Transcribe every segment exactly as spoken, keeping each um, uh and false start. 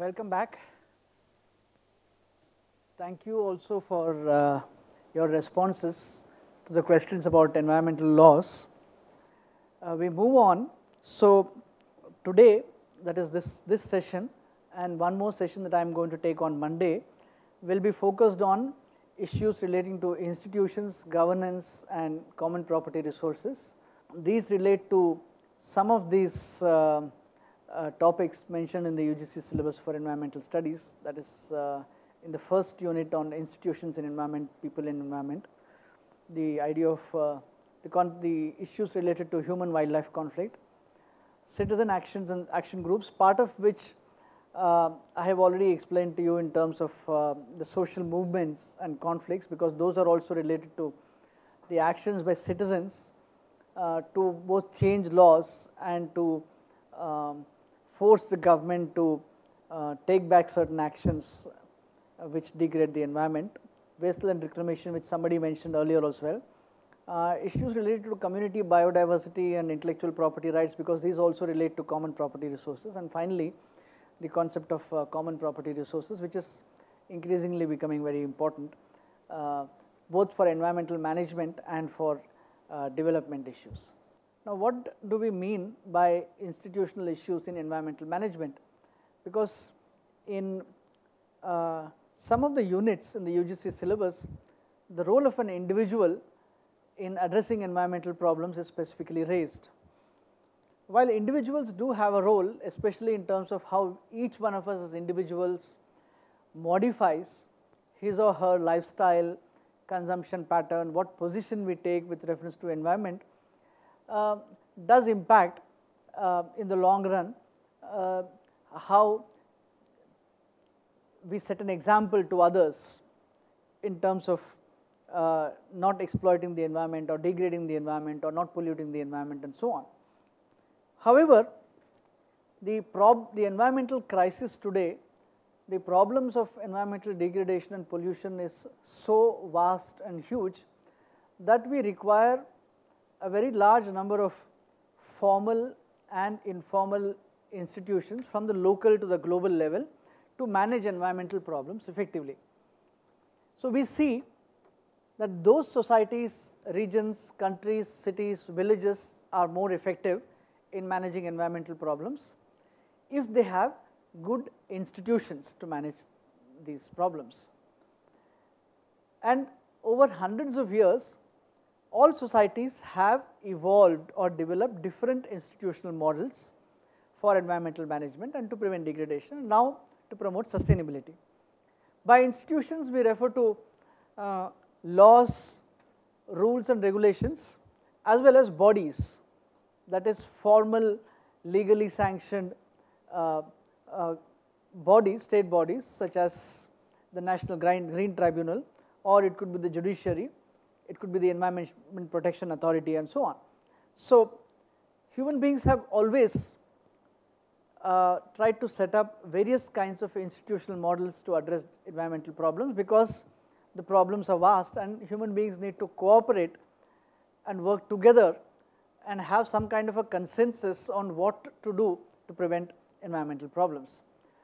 welcome back. Thank you also for uh, your responses to the questions about environmental laws. Uh, we move on. So today, that is this, this session and one more session that I am going to take on Monday will be focused on issues relating to institutions, governance and common property resources. These relate to some of these uh, uh, topics mentioned in the U G C syllabus for environmental studies, that is uh, in the first unit on institutions in environment, people in environment, the idea of uh, the, con the issues related to human-wildlife conflict, citizen actions and action groups, part of which uh, I have already explained to you in terms of uh, the social movements and conflicts, because those are also related to the actions by citizens uh, to both change laws and to um, force the government to uh, take back certain actions uh, which degrade the environment, waste and reclamation, which somebody mentioned earlier as well. Uh, issues related to community biodiversity and intellectual property rights, because these also relate to common property resources, and finally the concept of uh, common property resources, which is increasingly becoming very important uh, both for environmental management and for uh, development issues. Now, what do we mean by institutional issues in environmental management? Because in uh, some of the units in the U G C syllabus, the role of an individual in addressing environmental problems is specifically raised. While individuals do have a role, especially in terms of how each one of us as individuals modifies his or her lifestyle, consumption pattern, what position we take with reference to environment, uh, does impact uh, in the long run uh, how we set an example to others in terms of uh, not exploiting the environment or degrading the environment or not polluting the environment and so on. However, the, prob the environmental crisis today, the problems of environmental degradation and pollution is so vast and huge that we require a very large number of formal and informal institutions from the local to the global level to manage environmental problems effectively. So we see that those societies, regions, countries, cities, villages are more effective in managing environmental problems if they have good institutions to manage these problems. And over hundreds of years, all societies have evolved or developed different institutional models for environmental management and to prevent degradation, and now to promote sustainability. By institutions, we refer to uh, laws, rules and regulations, as well as bodies, that is formal, legally sanctioned uh, uh, bodies, state bodies such as the National Green, Green Tribunal, or it could be the judiciary, it could be the Environment Protection Authority and so on. So human beings have always uh, tried to set up various kinds of institutional models to address environmental problems, because the problems are vast and human beings need to cooperate and work together and have some kind of a consensus on what to do to prevent environmental problems.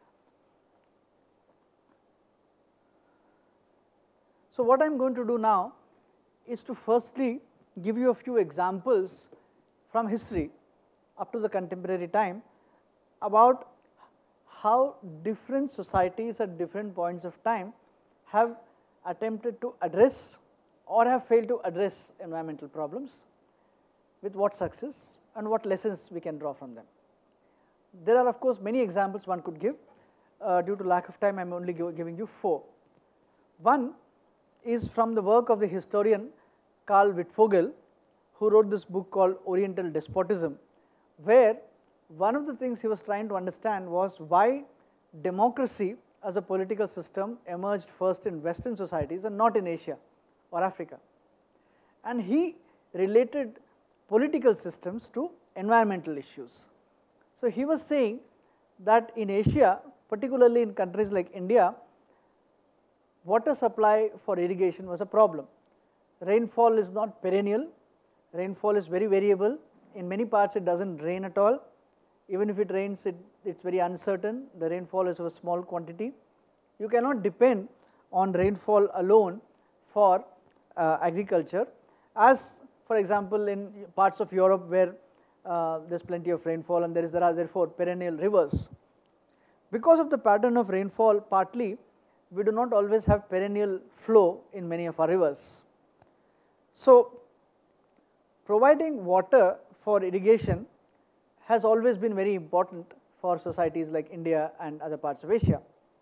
So what I am going to do now is to firstly give you a few examples from history up to the contemporary time about how different societies at different points of time have attempted to address or have failed to address environmental problems, with what success and what lessons we can draw from them. There are of course many examples one could give. Uh, due to lack of time, I am only giving you four. One is from the work of the historian Karl Wittfogel, who wrote this book called Oriental Despotism, where one of the things he was trying to understand was why democracy as a political system emerged first in Western societies and not in Asia or Africa. And he related political systems to environmental issues. So he was saying that in Asia, particularly in countries like India, water supply for irrigation was a problem. Rainfall is not perennial, rainfall is very variable. In many parts it does not rain at all, Even if it rains, it it's very uncertain. The rainfall is of a small quantity. You cannot depend on rainfall alone for uh, agriculture, as for example in parts of Europe where uh, there is plenty of rainfall and there is there are therefore perennial rivers. Because of the pattern of rainfall, partly we do not always have perennial flow in many of our rivers. So, providing water for irrigation has always been very important for societies like India and other parts of Asia.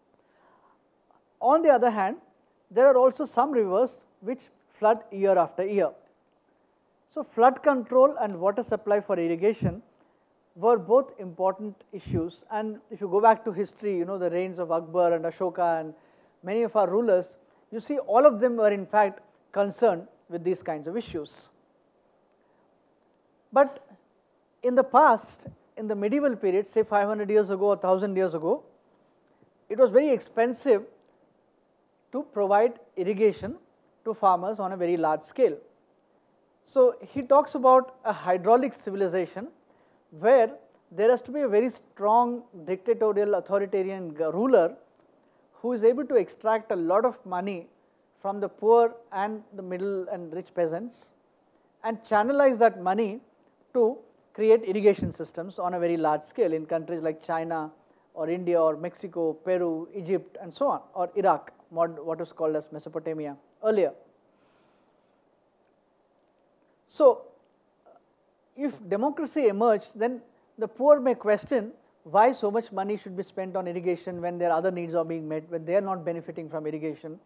On the other hand, there are also some rivers which flood year after year. So, flood control and water supply for irrigation were both important issues, and if you go back to history, you know, the reigns of Akbar and Ashoka and many of our rulers, you see all of them were in fact concerned with these kinds of issues. But in the past, in the medieval period, say five hundred years ago or one thousand years ago, it was very expensive to provide irrigation to farmers on a very large scale. So, he talks about a hydraulic civilization where there has to be a very strong dictatorial authoritarian ruler who is able to extract a lot of money from the poor and the middle and rich peasants and channelize that money to create irrigation systems on a very large scale in countries like China or India or Mexico, Peru, Egypt and so on, or Iraq, what was called as Mesopotamia earlier. So, if democracy emerged, then the poor may question why so much money should be spent on irrigation when their other needs are being met, when they are not benefiting from irrigation.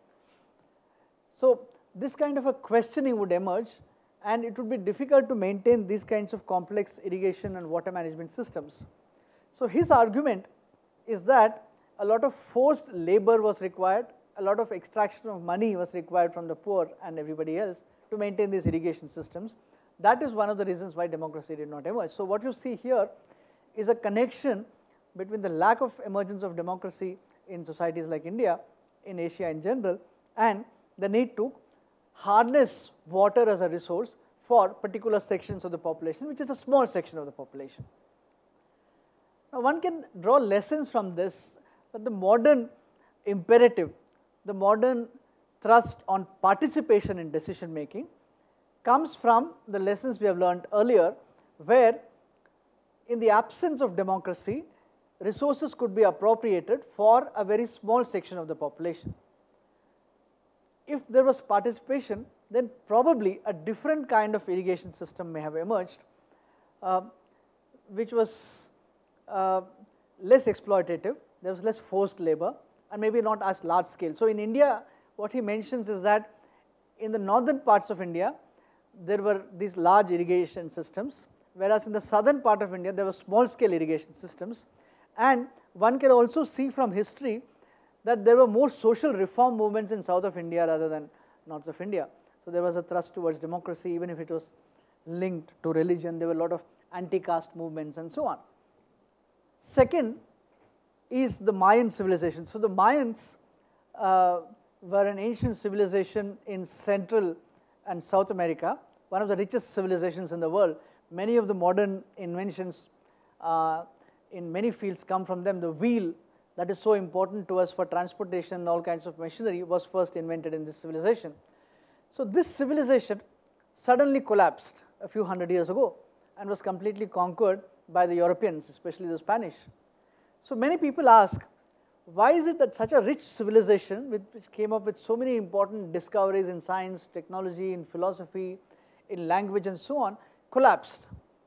So, this kind of a questioning would emerge, and it would be difficult to maintain these kinds of complex irrigation and water management systems. So, his argument is that a lot of forced labor was required, a lot of extraction of money was required from the poor and everybody else to maintain these irrigation systems. That is one of the reasons why democracy did not emerge. So, what you see here is a connection between the lack of emergence of democracy in societies like India, in Asia in general, and the need to harness water as a resource for particular sections of the population, which is a small section of the population. Now, one can draw lessons from this, that the modern imperative, the modern thrust on participation in decision making comes from the lessons we have learned earlier, where in the absence of democracy, resources could be appropriated for a very small section of the population. If there was participation, then probably a different kind of irrigation system may have emerged, uh, which was uh, less exploitative, there was less forced labor and maybe not as large scale. So, in India, what he mentions is that in the northern parts of India, there were these large irrigation systems, whereas in the southern part of India, there were small scale irrigation systems. And one can also see from history that there were more social reform movements in south of India rather than north of India. So, there was a thrust towards democracy, even if it was linked to religion, there were a lot of anti-caste movements and so on. Second is the Mayan civilization. So, the Mayans uh, were an ancient civilization in Central and South America, one of the richest civilizations in the world. Many of the modern inventions uh, in many fields come from them. The wheel that is so important to us for transportation and all kinds of machinery was first invented in this civilization. So, this civilization suddenly collapsed a few hundred years ago and was completely conquered by the Europeans, especially the Spanish. So, many people ask, why is it that such a rich civilization with, which came up with so many important discoveries in science, technology, in philosophy, in language and so on, collapsed?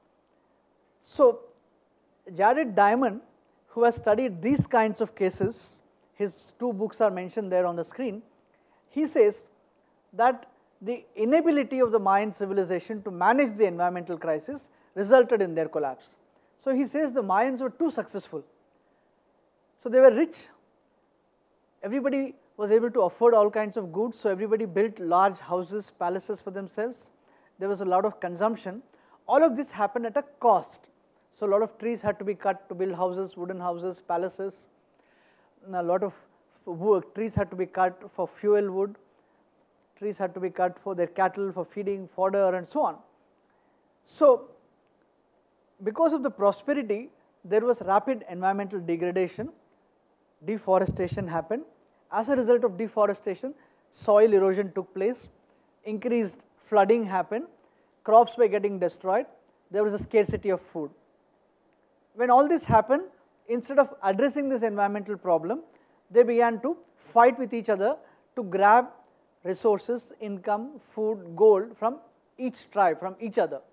So, Jared Diamond, who has studied these kinds of cases, his two books are mentioned there on the screen, he says that the inability of the Mayan civilization to manage the environmental crisis resulted in their collapse. So, he says the Mayans were too successful. So, they were rich, everybody was able to afford all kinds of goods, so everybody built large houses, palaces for themselves, there was a lot of consumption. All of this happened at a cost. So, a lot of trees had to be cut to build houses, wooden houses, palaces, and a lot of wood, trees had to be cut for fuel wood, trees had to be cut for their cattle, for feeding, fodder and so on. So, because of the prosperity, there was rapid environmental degradation, deforestation happened. As a result of deforestation, soil erosion took place, increased flooding happened, crops were getting destroyed, there was a scarcity of food. When all this happened, instead of addressing this environmental problem, they began to fight with each other to grab resources, income, food, gold from each tribe, from each other.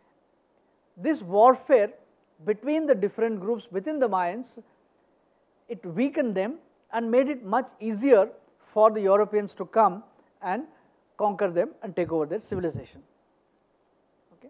This warfare between the different groups within the Mayans, it weakened them and made it much easier for the Europeans to come and conquer them and take over their civilization. Okay.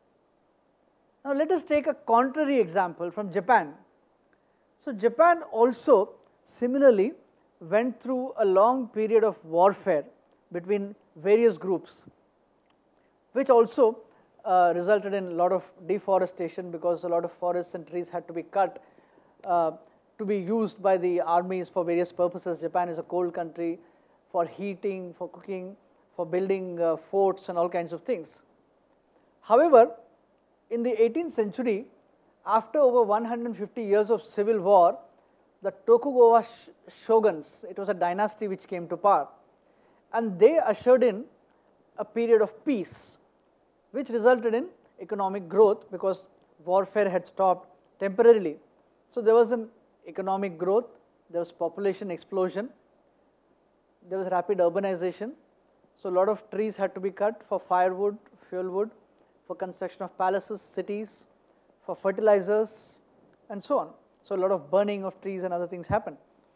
Now let us take a contrary example from Japan. So Japan also similarly went through a long period of warfare between various groups, which also uh, resulted in a lot of deforestation, because a lot of forests and trees had to be cut uh, to be used by the armies for various purposes. Japan is a cold country, for heating, for cooking, for building uh, forts and all kinds of things. However, in the eighteenth century, after over one hundred fifty years of civil war, the Tokugawa shoguns, it was a dynasty which came to power, and they ushered in a period of peace, which resulted in economic growth because warfare had stopped temporarily. So there was an economic growth, there was population explosion, there was rapid urbanization. So a lot of trees had to be cut for firewood, fuel wood, for construction of palaces, cities, for fertilizers, and so on. So a lot of burning of trees and other things happened.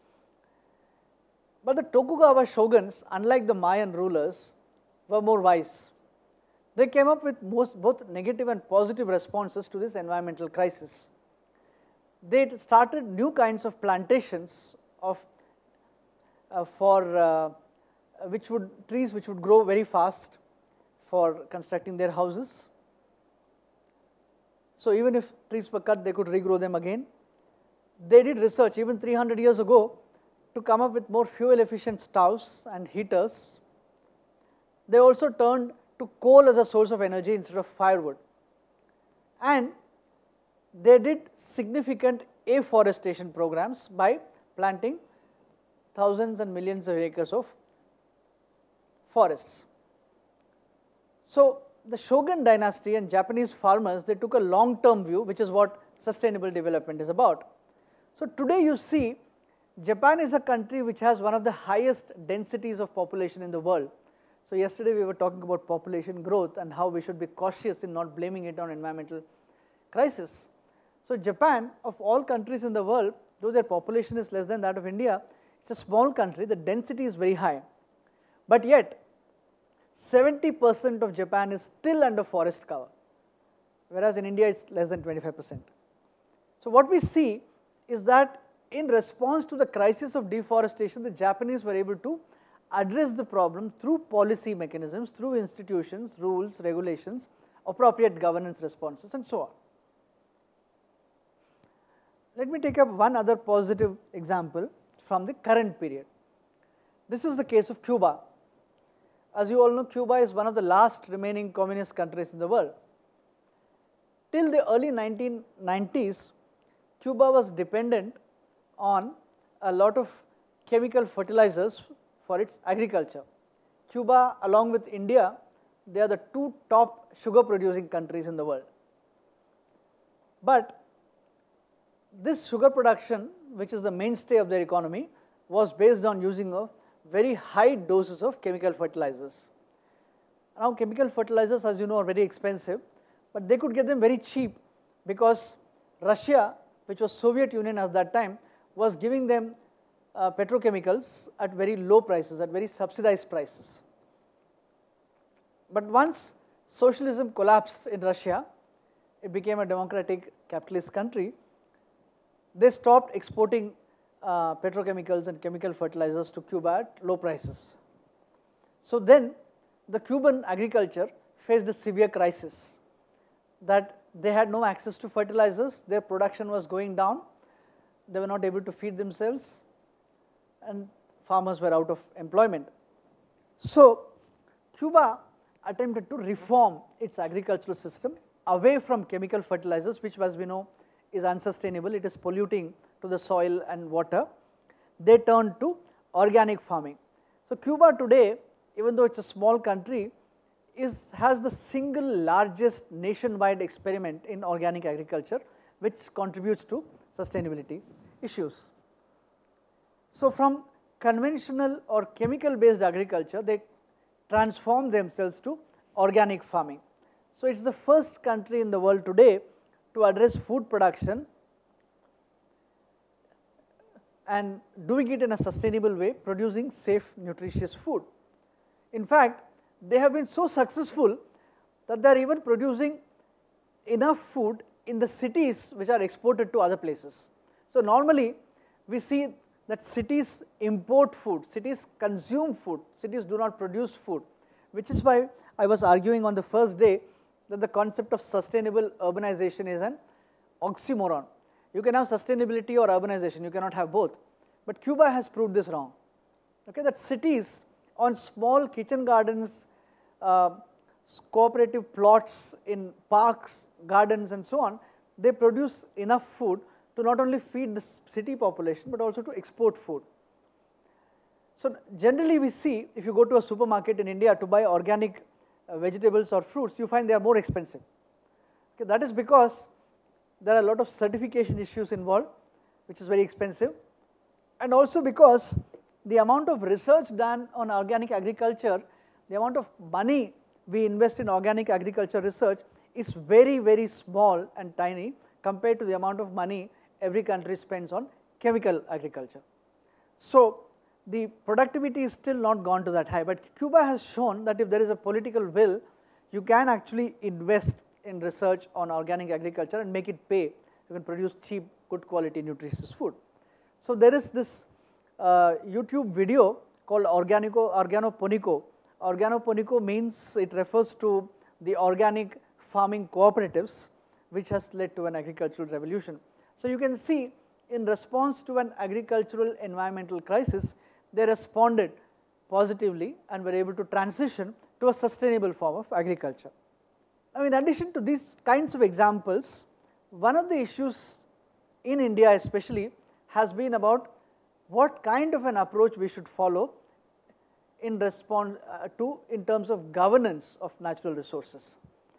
But the Tokugawa shoguns, unlike the Mayan rulers, were more wise. They came up with most, both negative and positive responses to this environmental crisis. They started new kinds of plantations of uh, for uh, which would trees which would grow very fast for constructing their houses. So even if trees were cut, they could regrow them again. They did research even three hundred years ago to come up with more fuel efficient stoves and heaters. They also turned to coal as a source of energy instead of firewood. And they did significant afforestation programs by planting thousands and millions of acres of forests. So the Shogun dynasty and Japanese farmers, they took a long-term view, which is what sustainable development is about. So today you see Japan is a country which has one of the highest densities of population in the world. So yesterday we were talking about population growth and how we should be cautious in not blaming it on environmental crisis. So Japan, of all countries in the world, though their population is less than that of India, it's a small country, the density is very high. But yet, seventy percent of Japan is still under forest cover, whereas in India it's less than twenty-five percent. So what we see is that in response to the crisis of deforestation, the Japanese were able to address the problem through policy mechanisms, through institutions, rules, regulations, appropriate governance responses, and so on. Let me take up one other positive example from the current period. This is the case of Cuba. As you all know, Cuba is one of the last remaining communist countries in the world. Till the early nineteen nineties, Cuba was dependent on a lot of chemical fertilizers for its agriculture. Cuba, along with India, they are the two top sugar producing countries in the world. But this sugar production, which is the mainstay of their economy, was based on using a very high doses of chemical fertilizers. Now chemical fertilizers, as you know, are very expensive, but they could get them very cheap because Russia, which was Soviet Union at that time, was giving them uh, petrochemicals at very low prices, at very subsidized prices. But once socialism collapsed in Russia, it became a democratic capitalist country, they stopped exporting uh, petrochemicals and chemical fertilizers to Cuba at low prices. So then the Cuban agriculture faced a severe crisis, that they had no access to fertilizers, their production was going down, they were not able to feed themselves, and farmers were out of employment. So Cuba attempted to reform its agricultural system away from chemical fertilizers, which, as we know, is unsustainable, it is polluting to the soil and water, they turned to organic farming. So Cuba today, even though it's a small country, is, has the single largest nationwide experiment in organic agriculture, which contributes to sustainability issues. So from conventional or chemical based agriculture, they transform themselves to organic farming. So it's the first country in the world today to address food production and doing it in a sustainable way, producing safe, nutritious food. In fact, they have been so successful that they are even producing enough food in the cities which are exported to other places. So normally we see that cities import food, cities consume food, cities do not produce food, which is why I was arguing on the first day that the concept of sustainable urbanization is an oxymoron. You can have sustainability or urbanization, you cannot have both. But Cuba has proved this wrong. Okay, that cities on small kitchen gardens, uh, cooperative plots in parks, gardens and so on, they produce enough food to not only feed the city population but also to export food. So generally we see, if you go to a supermarket in India to buy organic uh, vegetables or fruits, you find they are more expensive. Okay, that is because there are a lot of certification issues involved, which is very expensive, and also because the amount of research done on organic agriculture, the amount of money we invest in organic agriculture research is very, very small and tiny compared to the amount of money every country spends on chemical agriculture. So the productivity is still not gone to that high, but Cuba has shown that if there is a political will, you can actually invest in research on organic agriculture and make it pay. You can produce cheap, good quality, nutritious food. So there is this uh, YouTube video called Organico, Organoponico. Organoponico means, it refers to the organic farming cooperatives, which has led to an agricultural revolution. So you can see, in response to an agricultural environmental crisis, they responded positively and were able to transition to a sustainable form of agriculture. Now, in addition to these kinds of examples, one of the issues in India especially has been about what kind of an approach we should follow in response uh, to in terms of governance of natural resources.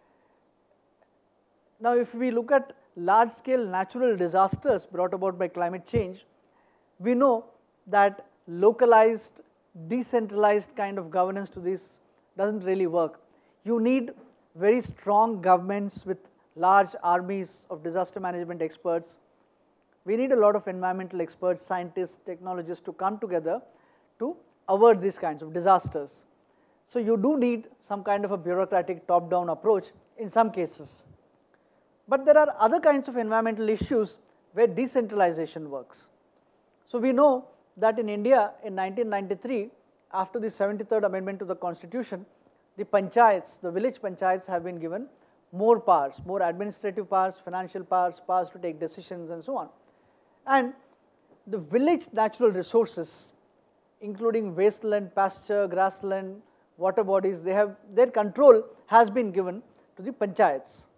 Now, if we look at large scale natural disasters brought about by climate change, we know that localized, decentralized kind of governance to this doesn't really work. You need very strong governments with large armies of disaster management experts. We need a lot of environmental experts, scientists, technologists to come together to avert these kinds of disasters. So you do need some kind of a bureaucratic top-down approach in some cases. But there are other kinds of environmental issues where decentralization works. So we know that in India in nineteen ninety-three, after the seventy-third amendment to the Constitution, the panchayats, the village panchayats have been given more powers, more administrative powers, financial powers, powers to take decisions and so on. And the village natural resources, including wasteland, pasture, grassland, water bodies, they have, their control has been given to the panchayats.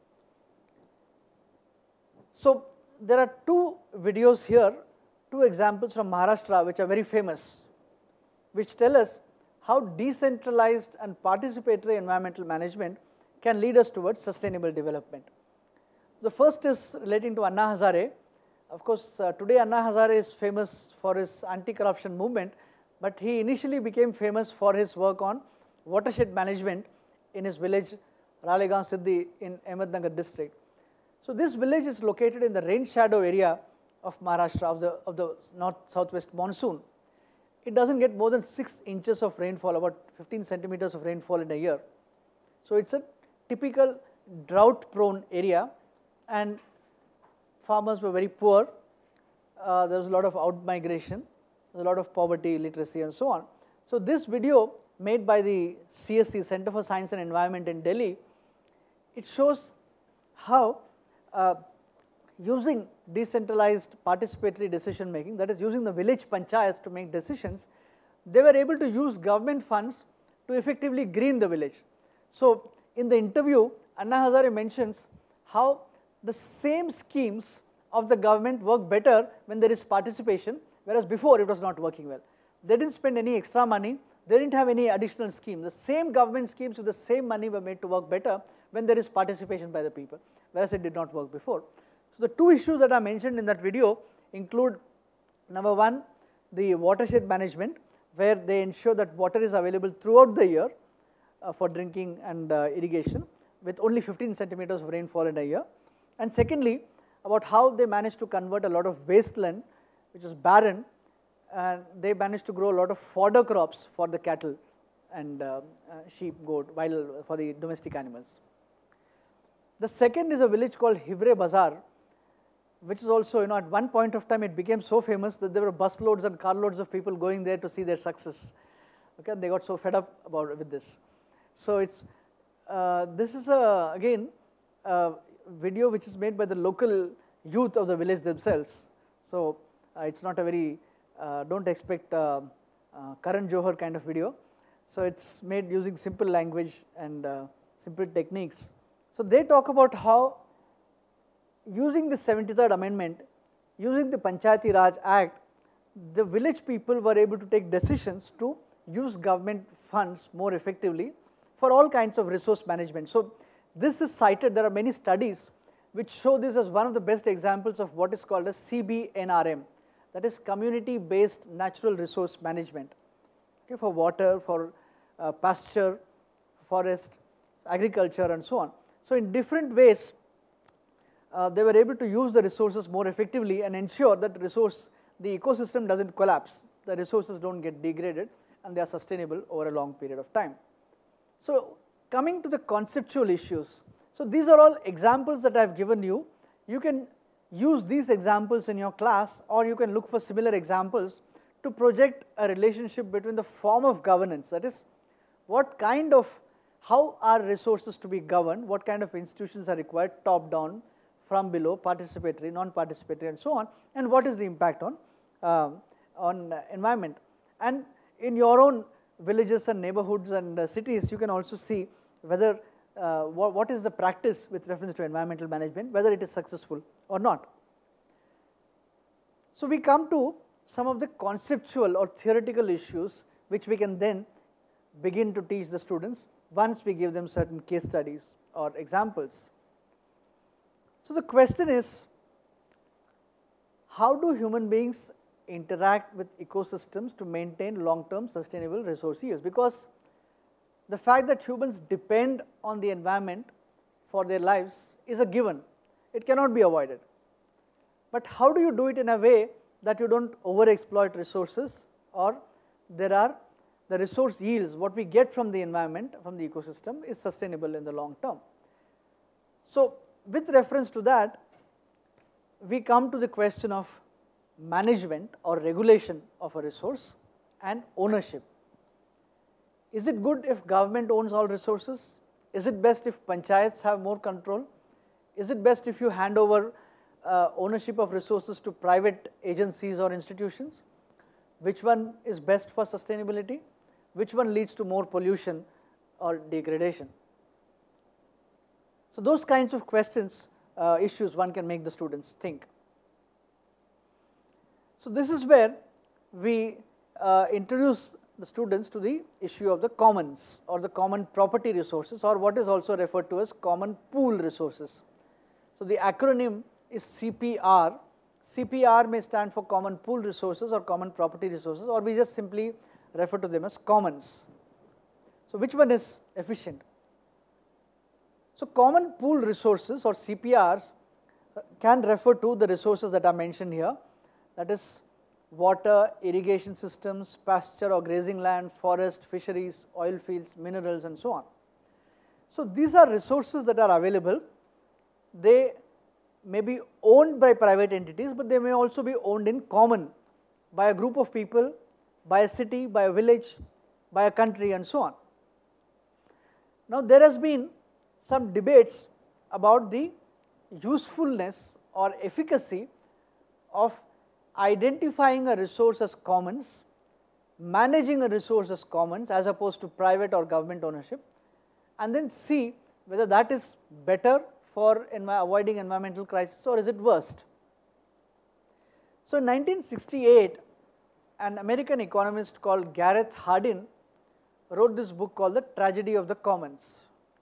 So there are two videos here, two examples from Maharashtra which are very famous, which tell us how decentralized and participatory environmental management can lead us towards sustainable development. The first is relating to Anna Hazare. Of course, uh, today Anna Hazare is famous for his anti-corruption movement, but he initially became famous for his work on watershed management in his village Ralegaon Siddhi in Ahmednagar district. So this village is located in the rain shadow area of Maharashtra, of the, of the north southwest monsoon. It doesn't get more than six inches of rainfall, about fifteen centimeters of rainfall in a year. So it's a typical drought prone area, and farmers were very poor. Uh, there was a lot of out migration, a lot of poverty, illiteracy and so on. So this video made by the C S C, Center for Science and Environment in Delhi, it shows how uh, using decentralized participatory decision making, that is using the village panchayats to make decisions, they were able to use government funds to effectively green the village. So in the interview, Anna Hazare mentions how the same schemes of the government work better when there is participation, whereas before it was not working well. They didn't spend any extra money, they didn't have any additional scheme. The same government schemes with the same money were made to work better when there is participation by the people, whereas it did not work before. So the two issues that are mentioned in that video include, number one, the watershed management, where they ensure that water is available throughout the year uh, for drinking and uh, irrigation, with only fifteen centimeters of rainfall in a year. And secondly, about how they managed to convert a lot of wasteland, which is barren, and they managed to grow a lot of fodder crops for the cattle and uh, uh, sheep, goat, while for the domestic animals. The second is a village called Hivre Bazar, which is also, you know, at one point of time it became so famous that there were busloads and carloads of people going there to see their success. Okay, they got so fed up about it with this. So it's uh, this is a, again a video which is made by the local youth of the village themselves. So uh, it's not a very uh, don't expect uh, uh, Karan Johar kind of video. So it's made using simple language and uh, simple techniques. So they talk about how, using the seventy-third amendment, using the Panchayati Raj Act, the village people were able to take decisions to use government funds more effectively for all kinds of resource management. So this is cited, there are many studies which show this as one of the best examples of what is called a C B N R M, that is community based natural resource management, okay, for water, for uh, pasture, forest, agriculture and so on. So in different ways, Uh, they were able to use the resources more effectively and ensure that the resource, the ecosystem doesn't collapse, the resources don't get degraded, and they are sustainable over a long period of time. So coming to the conceptual issues, so these are all examples that I have given you. You can use these examples in your class, or you can look for similar examples to project a relationship between the form of governance, that is, what kind of, how are resources to be governed, what kind of institutions are required, top down, from below, participatory, non-participatory and so on, and what is the impact on, uh, on uh, environment. And in your own villages and neighborhoods and uh, cities, you can also see whether, uh, what, what is the practice with reference to environmental management, whether it is successful or not. So we come to some of the conceptual or theoretical issues which we can then begin to teach the students once we give them certain case studies or examples. So the question is, how do human beings interact with ecosystems to maintain long-term sustainable resource use? Because the fact that humans depend on the environment for their lives is a given, it cannot be avoided. But how do you do it in a way that you don't overexploit resources, or there are the resource yields, what we get from the environment, from the ecosystem, is sustainable in the long term? So with reference to that, we come to the question of management or regulation of a resource and ownership. Is it good if government owns all resources? Is it best if panchayats have more control? Is it best if you hand over uh, ownership of resources to private agencies or institutions? Which one is best for sustainability? Which one leads to more pollution or degradation? So those kinds of questions, uh, issues, one can make the students think. So this is where we uh, introduce the students to the issue of the commons, or the common property resources, or what is also referred to as common pool resources. So the acronym is C P R. C P R may stand for common pool resources or common property resources, or we just simply refer to them as commons. So which one is efficient? So common pool resources, or C P Rs, can refer to the resources that are mentioned here, that is water, irrigation systems, pasture or grazing land, forest, fisheries, oil fields, minerals and so on. So these are resources that are available. They may be owned by private entities, but they may also be owned in common by a group of people, by a city, by a village, by a country and so on. Now there has been some debates about the usefulness or efficacy of identifying a resource as commons, managing a resource as commons as opposed to private or government ownership, and then see whether that is better for envi- avoiding environmental crisis, or is it worst. So in nineteen sixty-eight, an American economist called Gareth Hardin wrote this book called The Tragedy of the Commons,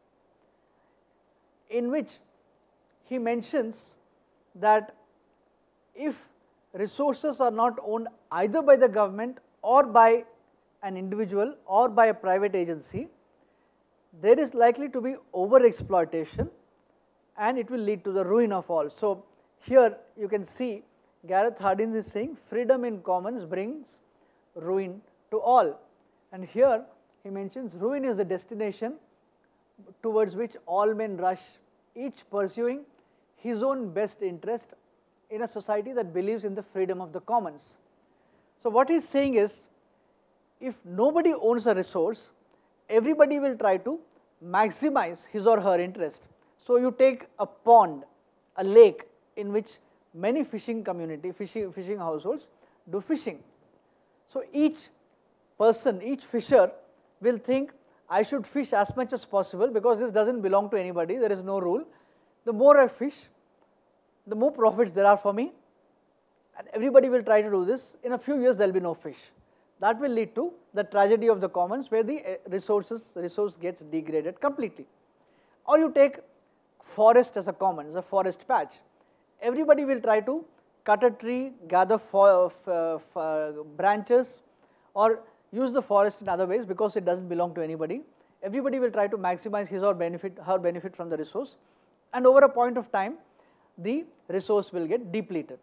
in which he mentions that if resources are not owned either by the government or by an individual or by a private agency, there is likely to be over exploitation and it will lead to the ruin of all. So here you can see Gareth Hardin is saying freedom in commons brings ruin to all, and here he mentions ruin is the destination towards which all men rush, each pursuing his own best interest in a society that believes in the freedom of the commons. So what he is saying is, if nobody owns a resource, everybody will try to maximize his or her interest. So you take a pond, a lake in which many fishing community, fishing, fishing households do fishing. So each person, each fisher will think, I should fish as much as possible because this does not belong to anybody, there is no rule. The more I fish, the more profits there are for me, and everybody will try to do this. In a few years there will be no fish. That will lead to the tragedy of the commons, where the resources resource gets degraded completely. Or you take forest as a common, as a forest patch. Everybody will try to cut a tree, gather for, uh, uh, branches, or use the forest in other ways because it does not belong to anybody. Everybody will try to maximize his or benefit, her benefit from the resource, and over a point of time the resource will get depleted.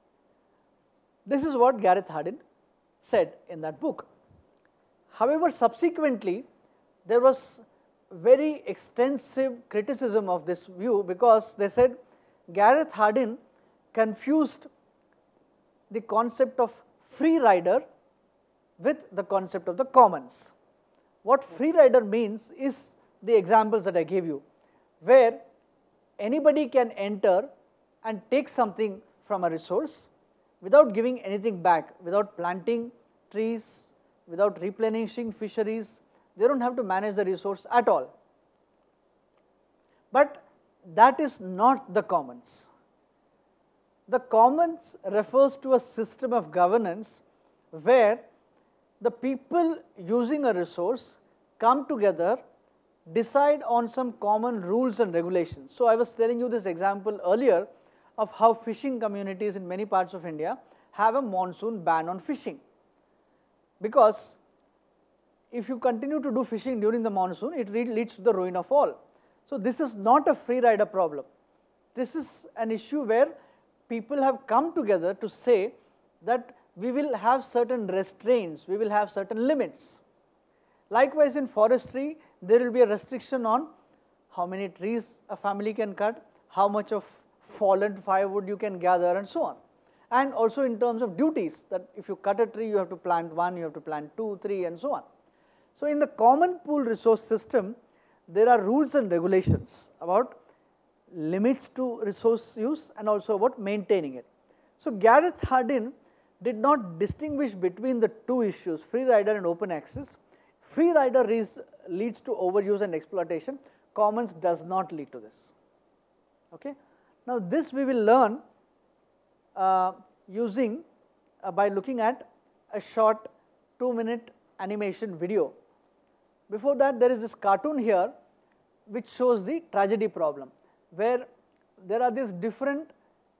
This is what Gareth Hardin said in that book. However, subsequently there was very extensive criticism of this view, because they said Gareth Hardin confused the concept of free rider with the concept of the commons. What free rider means is the examples that I gave you, where anybody can enter and take something from a resource without giving anything back, without planting trees, without replenishing fisheries. They do not have to manage the resource at all. But that is not the commons. The commons refers to a system of governance where the people using a resource come together, decide on some common rules and regulations. So I was telling you this example earlier of how fishing communities in many parts of India have a monsoon ban on fishing, because if you continue to do fishing during the monsoon, it leads to the ruin of all. So this is not a free rider problem. This is an issue where people have come together to say that we will have certain restraints, we will have certain limits. Likewise, in forestry, there will be a restriction on how many trees a family can cut, how much of fallen firewood you can gather, and so on. And also in terms of duties, that if you cut a tree, you have to plant one, you have to plant two, three, and so on. So in the common pool resource system, there are rules and regulations about limits to resource use and also about maintaining it. So Gareth Hardin did not distinguish between the two issues, free rider and open access. Free rider leads to overuse and exploitation, commons does not lead to this. Okay? Now this we will learn uh, using, uh, by looking at a short two minute animation video. Before that, there is this cartoon here which shows the tragedy problem, where there are these different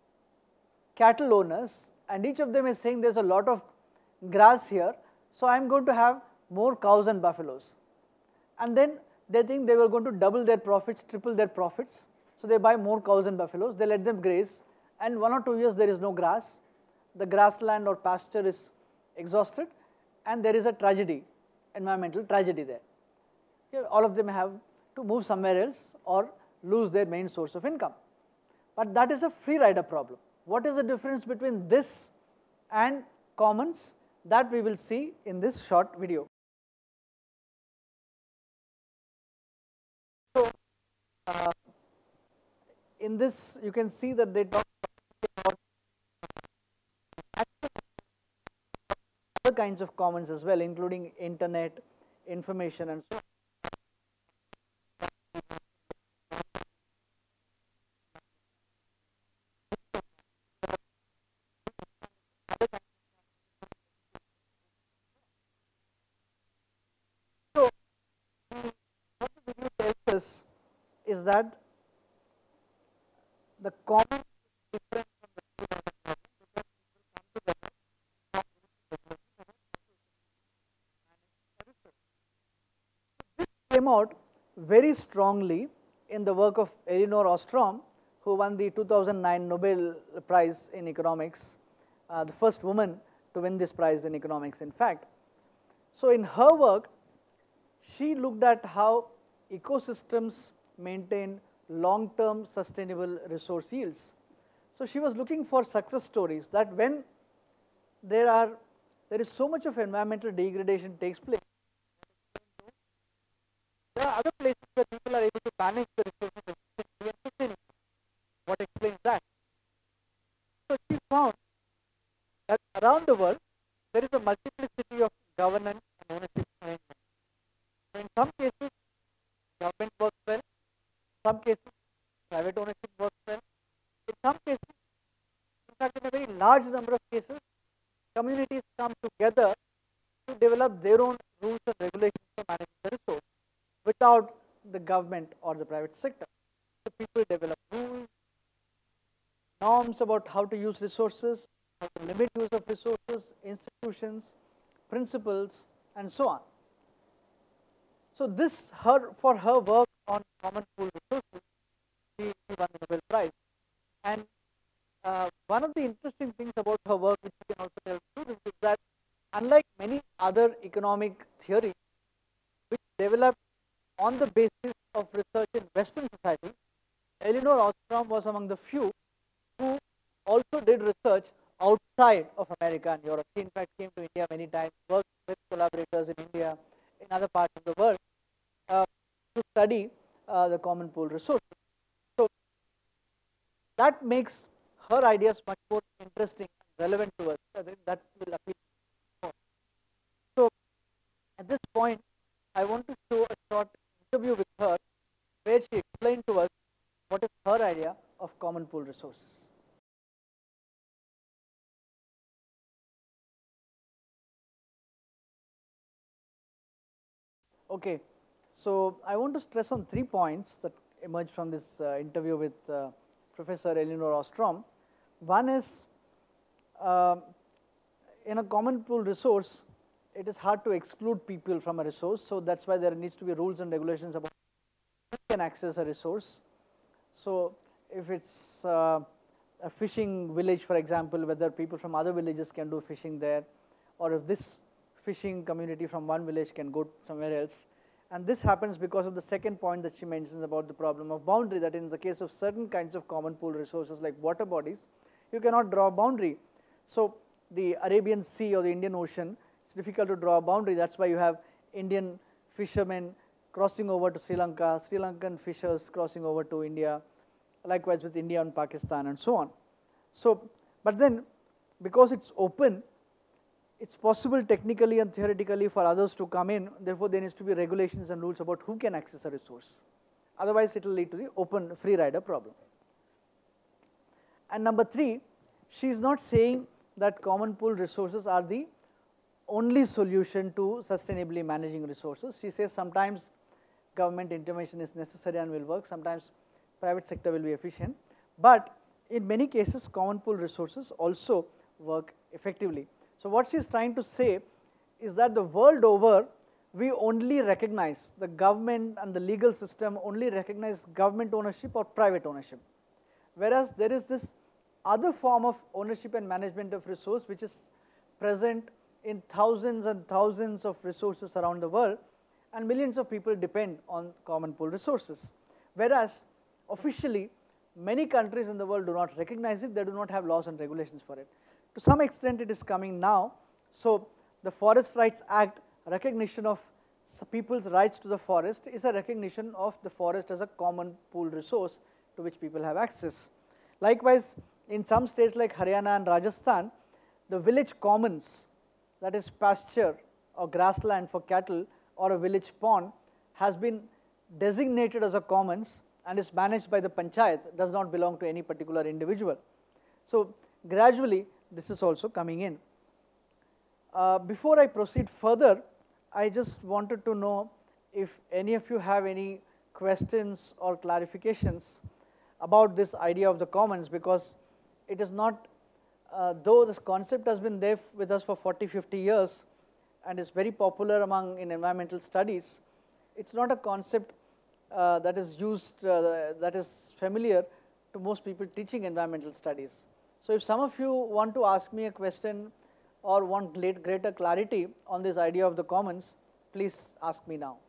cattle owners and each of them is saying there is a lot of grass here, so I am going to have more cows and buffaloes. And then they think they were going to double their profits, triple their profits, so they buy more cows and buffaloes, they let them graze, and one or two years there is no grass, the grassland or pasture is exhausted, and there is a tragedy, environmental tragedy there. Okay, all of them have to move somewhere else or lose their main source of income. But that is a free rider problem. What is the difference between this and commons? That we will see in this short video. So, uh, in this you can see that they talk about other kinds of commons as well, including internet, information, and so on. this is that the common difference from the two other problems is that people come together from this came out very strongly in the work of Elinor Ostrom, who won the two thousand nine Nobel Prize in Economics, uh, the first woman to win this prize in economics, in fact. So in her work, she looked at how ecosystems maintain long-term sustainable resource yields. So she was looking for success stories that when there are there is so much of environmental degradation takes place, there are other places where people are able to manage the resources efficiently and sustainably. What explains that? So she found that around the world there is a multiplicity of governance and ownership arrangements. So in some cases, government works well. In some cases, private ownership works well. In some cases, in fact, in a very large number of cases, communities come together to develop their own rules and regulations for managing the resource without the government or the private sector. So people develop rules, norms about how to use resources, how to limit use of resources, institutions, principles, and so on. So this, her for her work on common pool resources, she, she won the Nobel Prize. And uh, one of the interesting things about her work, which we can also tell students, is that unlike many other economic theories which developed on the basis of research in Western society, Elinor Ostrom was among the few who also did research outside of America and Europe. She in fact came to India many times, worked with collaborators in India, in other parts of the world, uh, to study uh, the common pool resources. So that makes her ideas much more interesting and relevant to us. I think that will appeal more. So at this point, I want to show a short interview with her where she explained to us what is her idea of common pool resources. Okay, so I want to stress on three points that emerged from this uh, interview with uh, Professor Elinor Ostrom. One is, uh, in a common pool resource, it is hard to exclude people from a resource, so that's why there needs to be rules and regulations about who can access a resource. So if it's uh, a fishing village, for example, whether people from other villages can do fishing there, or if this fishing community from one village can go somewhere else. And this happens because of the second point that she mentions about the problem of boundary, that in the case of certain kinds of common pool resources like water bodies, you cannot draw a boundary. So the Arabian Sea or the Indian Ocean, it's difficult to draw a boundary. That's why you have Indian fishermen crossing over to Sri Lanka, Sri Lankan fishers crossing over to India, likewise with India and Pakistan and so on. So, but then because it's open, it's possible technically and theoretically for others to come in, therefore there needs to be regulations and rules about who can access a resource. Otherwise it will lead to the open free rider problem. And number three, she is not saying that common pool resources are the only solution to sustainably managing resources. She says sometimes government intervention is necessary and will work, sometimes private sector will be efficient, but in many cases common pool resources also work effectively. So what she is trying to say is that the world over, we only recognize, the government and the legal system only recognize government ownership or private ownership, whereas there is this other form of ownership and management of resource which is present in thousands and thousands of resources around the world, and millions of people depend on common pool resources, whereas officially many countries in the world do not recognize it, they do not have laws and regulations for it. To some extent it is coming now. So the Forest Rights Act, recognition of people's rights to the forest, is a recognition of the forest as a common pool resource to which people have access. Likewise, in some states like Haryana and Rajasthan, the village commons, that is pasture or grassland for cattle or a village pond, has been designated as a commons and is managed by the panchayat, does not belong to any particular individual. So gradually this is also coming in. Uh, before I proceed further, I just wanted to know if any of you have any questions or clarifications about this idea of the commons, because it is not, uh, though this concept has been there with us for forty, fifty years and is very popular among in environmental studies, it's not a concept uh, that is used, uh, that is familiar to most people teaching environmental studies. So if some of you want to ask me a question or want greater clarity on this idea of the commons, please ask me now.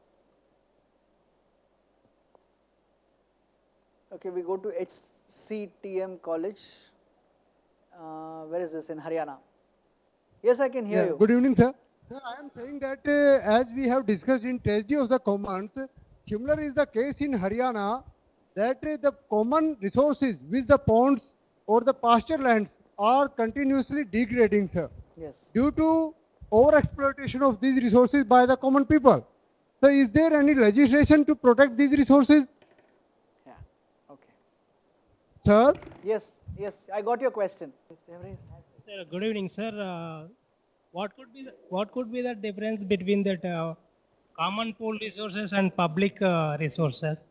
Okay, we go to H C T M College. Uh, where is this? In Haryana. Yes, I can hear yeah, you. Good evening, sir. Sir, I am saying that uh, as we have discussed in tragedy of the commons, similar is the case in Haryana, that uh, the common resources which the ponds or the pasture lands are continuously degrading, sir. Yes. Due to over exploitation of these resources by the common people. So is there any legislation to protect these resources? Yeah, okay. Sir? Yes, yes, I got your question. Sir, good evening, sir. Uh, what could be the, what could be the difference between that uh, common pool resources and public uh, resources?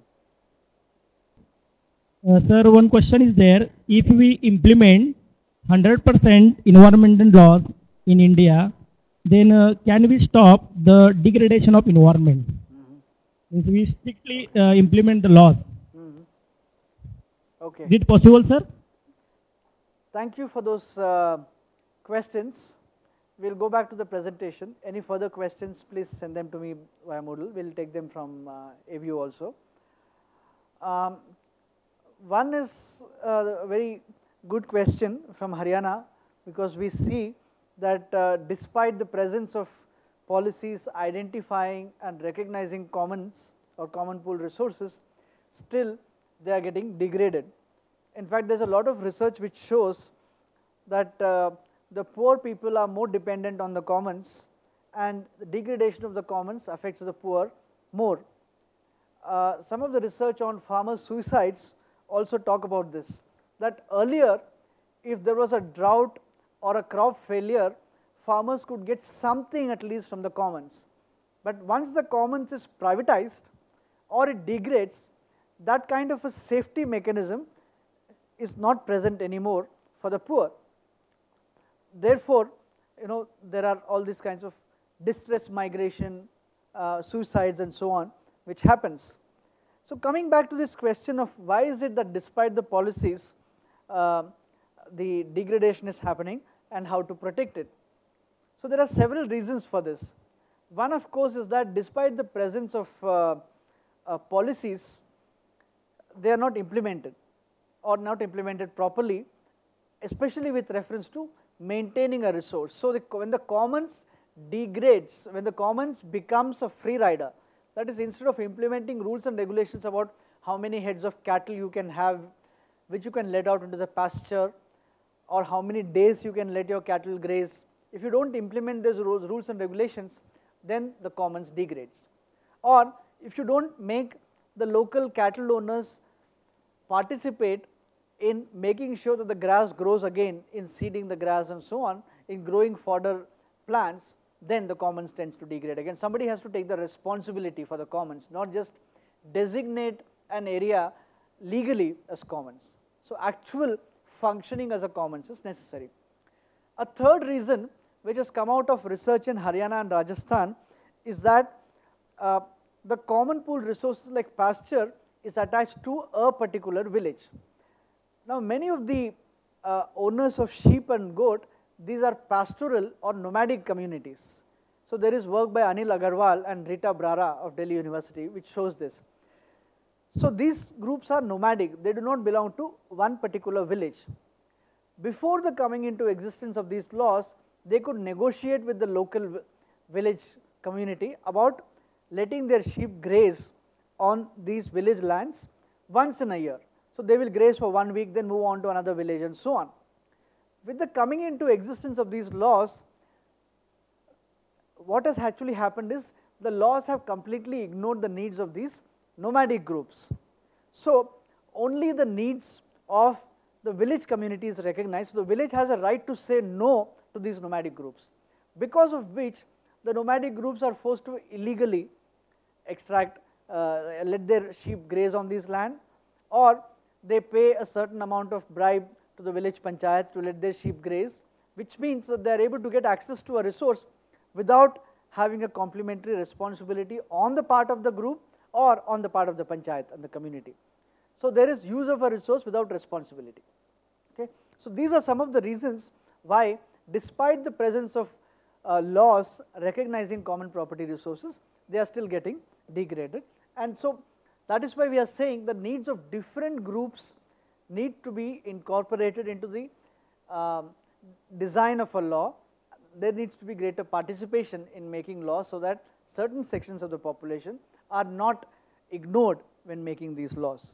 Uh, sir, one question is there. If we implement one hundred percent environmental laws in India, then uh, can we stop the degradation of environment? Mm-hmm. If we strictly uh, implement the laws. Mm-hmm. Okay. Is it possible, sir? Thank you for those uh, questions. We will go back to the presentation. Any further questions, please send them to me via Moodle. We will take them from uh, A V U also. Um, one is uh, a very good question from Haryana, because we see that uh, despite the presence of policies identifying and recognizing commons or common pool resources, still they are getting degraded. In fact, there is a lot of research which shows that uh, the poor people are more dependent on the commons, and the degradation of the commons affects the poor more. Uh, some of the research on farmer suicides also talk about this, that earlier if there was a drought or a crop failure, farmers could get something at least from the commons. But once the commons is privatized or it degrades, that kind of a safety mechanism is not present anymore for the poor. Therefore, you know, there are all these kinds of distress migration, uh, suicides and so on, which happens. So coming back to this question of why is it that despite the policies, uh, the degradation is happening and how to protect it. So there are several reasons for this. One, of course, is that despite the presence of uh, uh, policies, they are not implemented or not implemented properly, especially with reference to maintaining a resource. So the, when the commons degrades, when the commons becomes a free rider, that is, instead of implementing rules and regulations about how many heads of cattle you can have, which you can let out into the pasture, or how many days you can let your cattle graze, if you do not implement those rules, rules and regulations, then the commons degrades. Or if you do not make the local cattle owners participate in making sure that the grass grows again, in seeding the grass and so on, in growing fodder plants, then the commons tends to degrade again. Somebody has to take the responsibility for the commons, not just designate an area legally as commons. So actual functioning as a commons is necessary. A third reason which has come out of research in Haryana and Rajasthan is that uh, the common pool resources like pasture is attached to a particular village. Now many of the uh, owners of sheep and goat, these are pastoral or nomadic communities. So there is work by Anil Agarwal and Rita Brara of Delhi University which shows this. So these groups are nomadic, they do not belong to one particular village. Before the coming into existence of these laws, they could negotiate with the local village community about letting their sheep graze on these village lands once in a year. So they will graze for one week, then move on to another village and so on. With the coming into existence of these laws, what has actually happened is the laws have completely ignored the needs of these nomadic groups. So only the needs of the village community is recognized. So the village has a right to say no to these nomadic groups, because of which the nomadic groups are forced to illegally extract uh, let their sheep graze on these land, or they pay a certain amount of bribe to the village panchayat to let their sheep graze, which means that they are able to get access to a resource without having a complementary responsibility on the part of the group or on the part of the panchayat and the community. So there is use of a resource without responsibility. Okay. So these are some of the reasons why, despite the presence of uh, laws recognizing common property resources, they are still getting degraded. And so that is why we are saying the needs of different groups need to be incorporated into the um, design of a law. There needs to be greater participation in making laws so that certain sections of the population are not ignored when making these laws.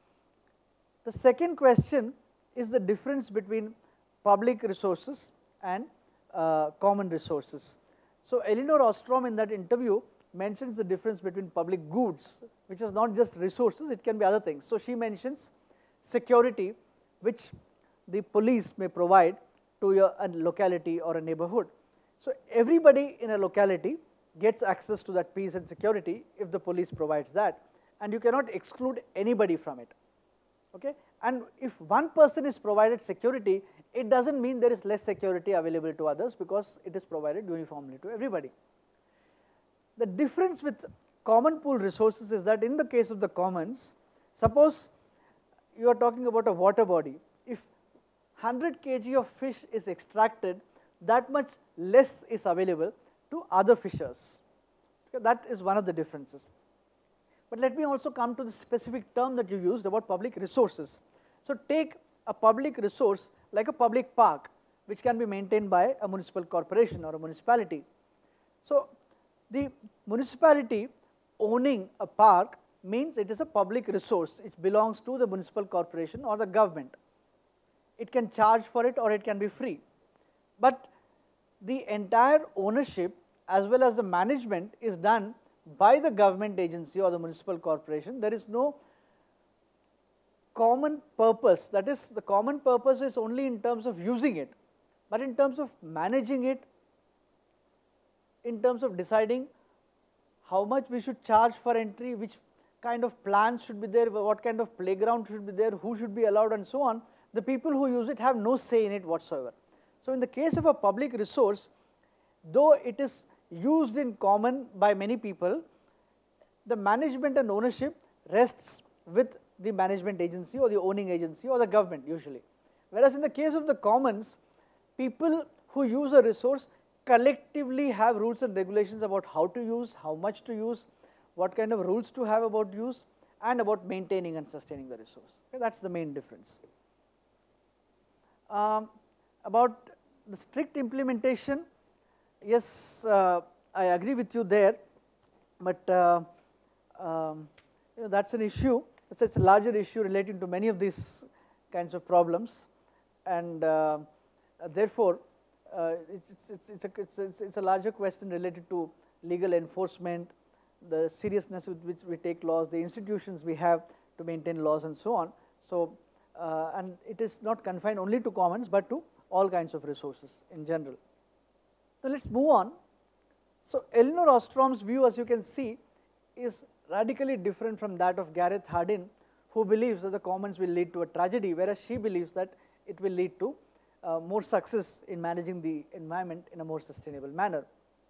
The second question is the difference between public resources and uh, common resources. So Elinor Ostrom in that interview mentions the difference between public goods, which is not just resources, it can be other things. So she mentions security, which the police may provide to your, a locality or a neighborhood. So everybody in a locality gets access to that peace and security if the police provides that, and you cannot exclude anybody from it. Okay? And if one person is provided security, it does not mean there is less security available to others, because it is provided uniformly to everybody. The difference with common pool resources is that in the case of the commons, suppose you are talking about a water body, if one hundred kilograms of fish is extracted, that much less is available to other fishers. Okay, that is one of the differences. But let me also come to the specific term that you used about public resources. So take a public resource like a public park, which can be maintained by a municipal corporation or a municipality. So the municipality owning a park means it is a public resource, it belongs to the municipal corporation or the government. It can charge for it or it can be free. But the entire ownership as well as the management is done by the government agency or the municipal corporation. There is no common purpose, that is, the common purpose is only in terms of using it, but in terms of managing it, in terms of deciding how much we should charge for entry, which kind of plans should be there, what kind of playground should be there, who should be allowed and so on, the people who use it have no say in it whatsoever. So in the case of a public resource, though it is used in common by many people, the management and ownership rests with the management agency or the owning agency or the government usually. Whereas in the case of the commons, people who use a resource collectively have rules and regulations about how to use, how much to use, what kind of rules to have about use, and about maintaining and sustaining the resource. Okay, that is the main difference. Um, about the strict implementation, yes, uh, I agree with you there, but uh, um, you know, that is an issue. It's, it's a larger issue relating to many of these kinds of problems, and uh, therefore, uh, it's, it's, it's, a, it's, it's, it's a larger question related to legal enforcement, the seriousness with which we take laws, the institutions we have to maintain laws and so on. So, uh, and it is not confined only to commons, but to all kinds of resources in general. So, let us move on. So, Elinor Ostrom's view, as you can see, is radically different from that of Gareth Hardin, who believes that the commons will lead to a tragedy, whereas she believes that it will lead to uh, more success in managing the environment in a more sustainable manner.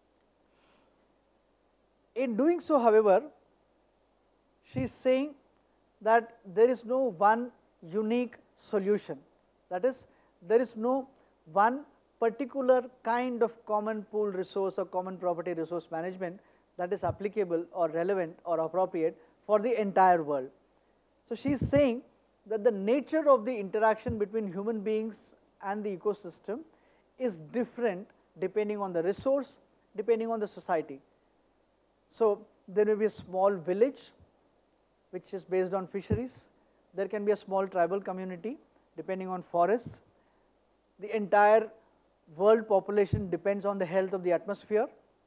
In doing so, however, she is saying that there is no one unique solution, that is, there is no one particular kind of common pool resource or common property resource management that is applicable or relevant or appropriate for the entire world. So she is saying that the nature of the interaction between human beings and the ecosystem is different depending on the resource, depending on the society. So there may be a small village which is based on fisheries, there can be a small tribal community depending on forests, the entire world population depends on the health of the atmosphere.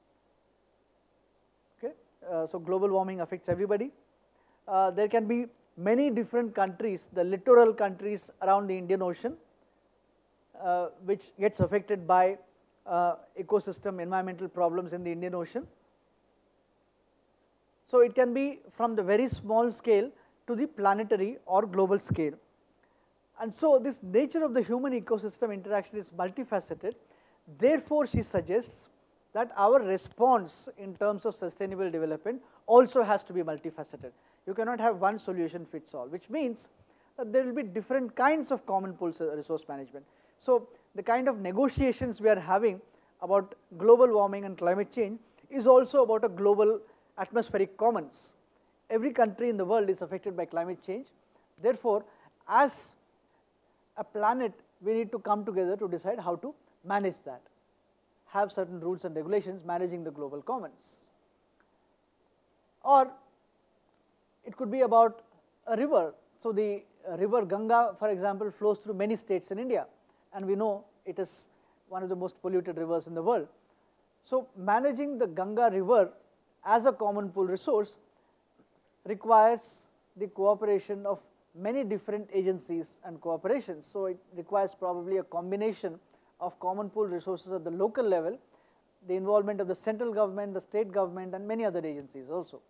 Okay, uh, so global warming affects everybody. Uh, there can be many different countries, the littoral countries around the Indian Ocean, uh, which gets affected by uh, ecosystem environmental problems in the Indian Ocean. So it can be from the very small scale to the planetary or global scale. And so this nature of the human ecosystem interaction is multifaceted. Therefore, she suggests that our response in terms of sustainable development also has to be multifaceted. You cannot have one solution fits all, which means that there will be different kinds of common pool resource management. So the kind of negotiations we are having about global warming and climate change is also about a global atmospheric commons. Every country in the world is affected by climate change. Therefore, as a planet, we need to come together to decide how to manage that, have certain rules and regulations managing the global commons. Or it could be about a river. So the river Ganga, for example, flows through many states in India, and we know it is one of the most polluted rivers in the world. So managing the Ganga river as a common pool resource requires the cooperation of many different agencies and cooperations. So it requires probably a combination of common pool resources at the local level, the involvement of the central government, the state government, and many other agencies also.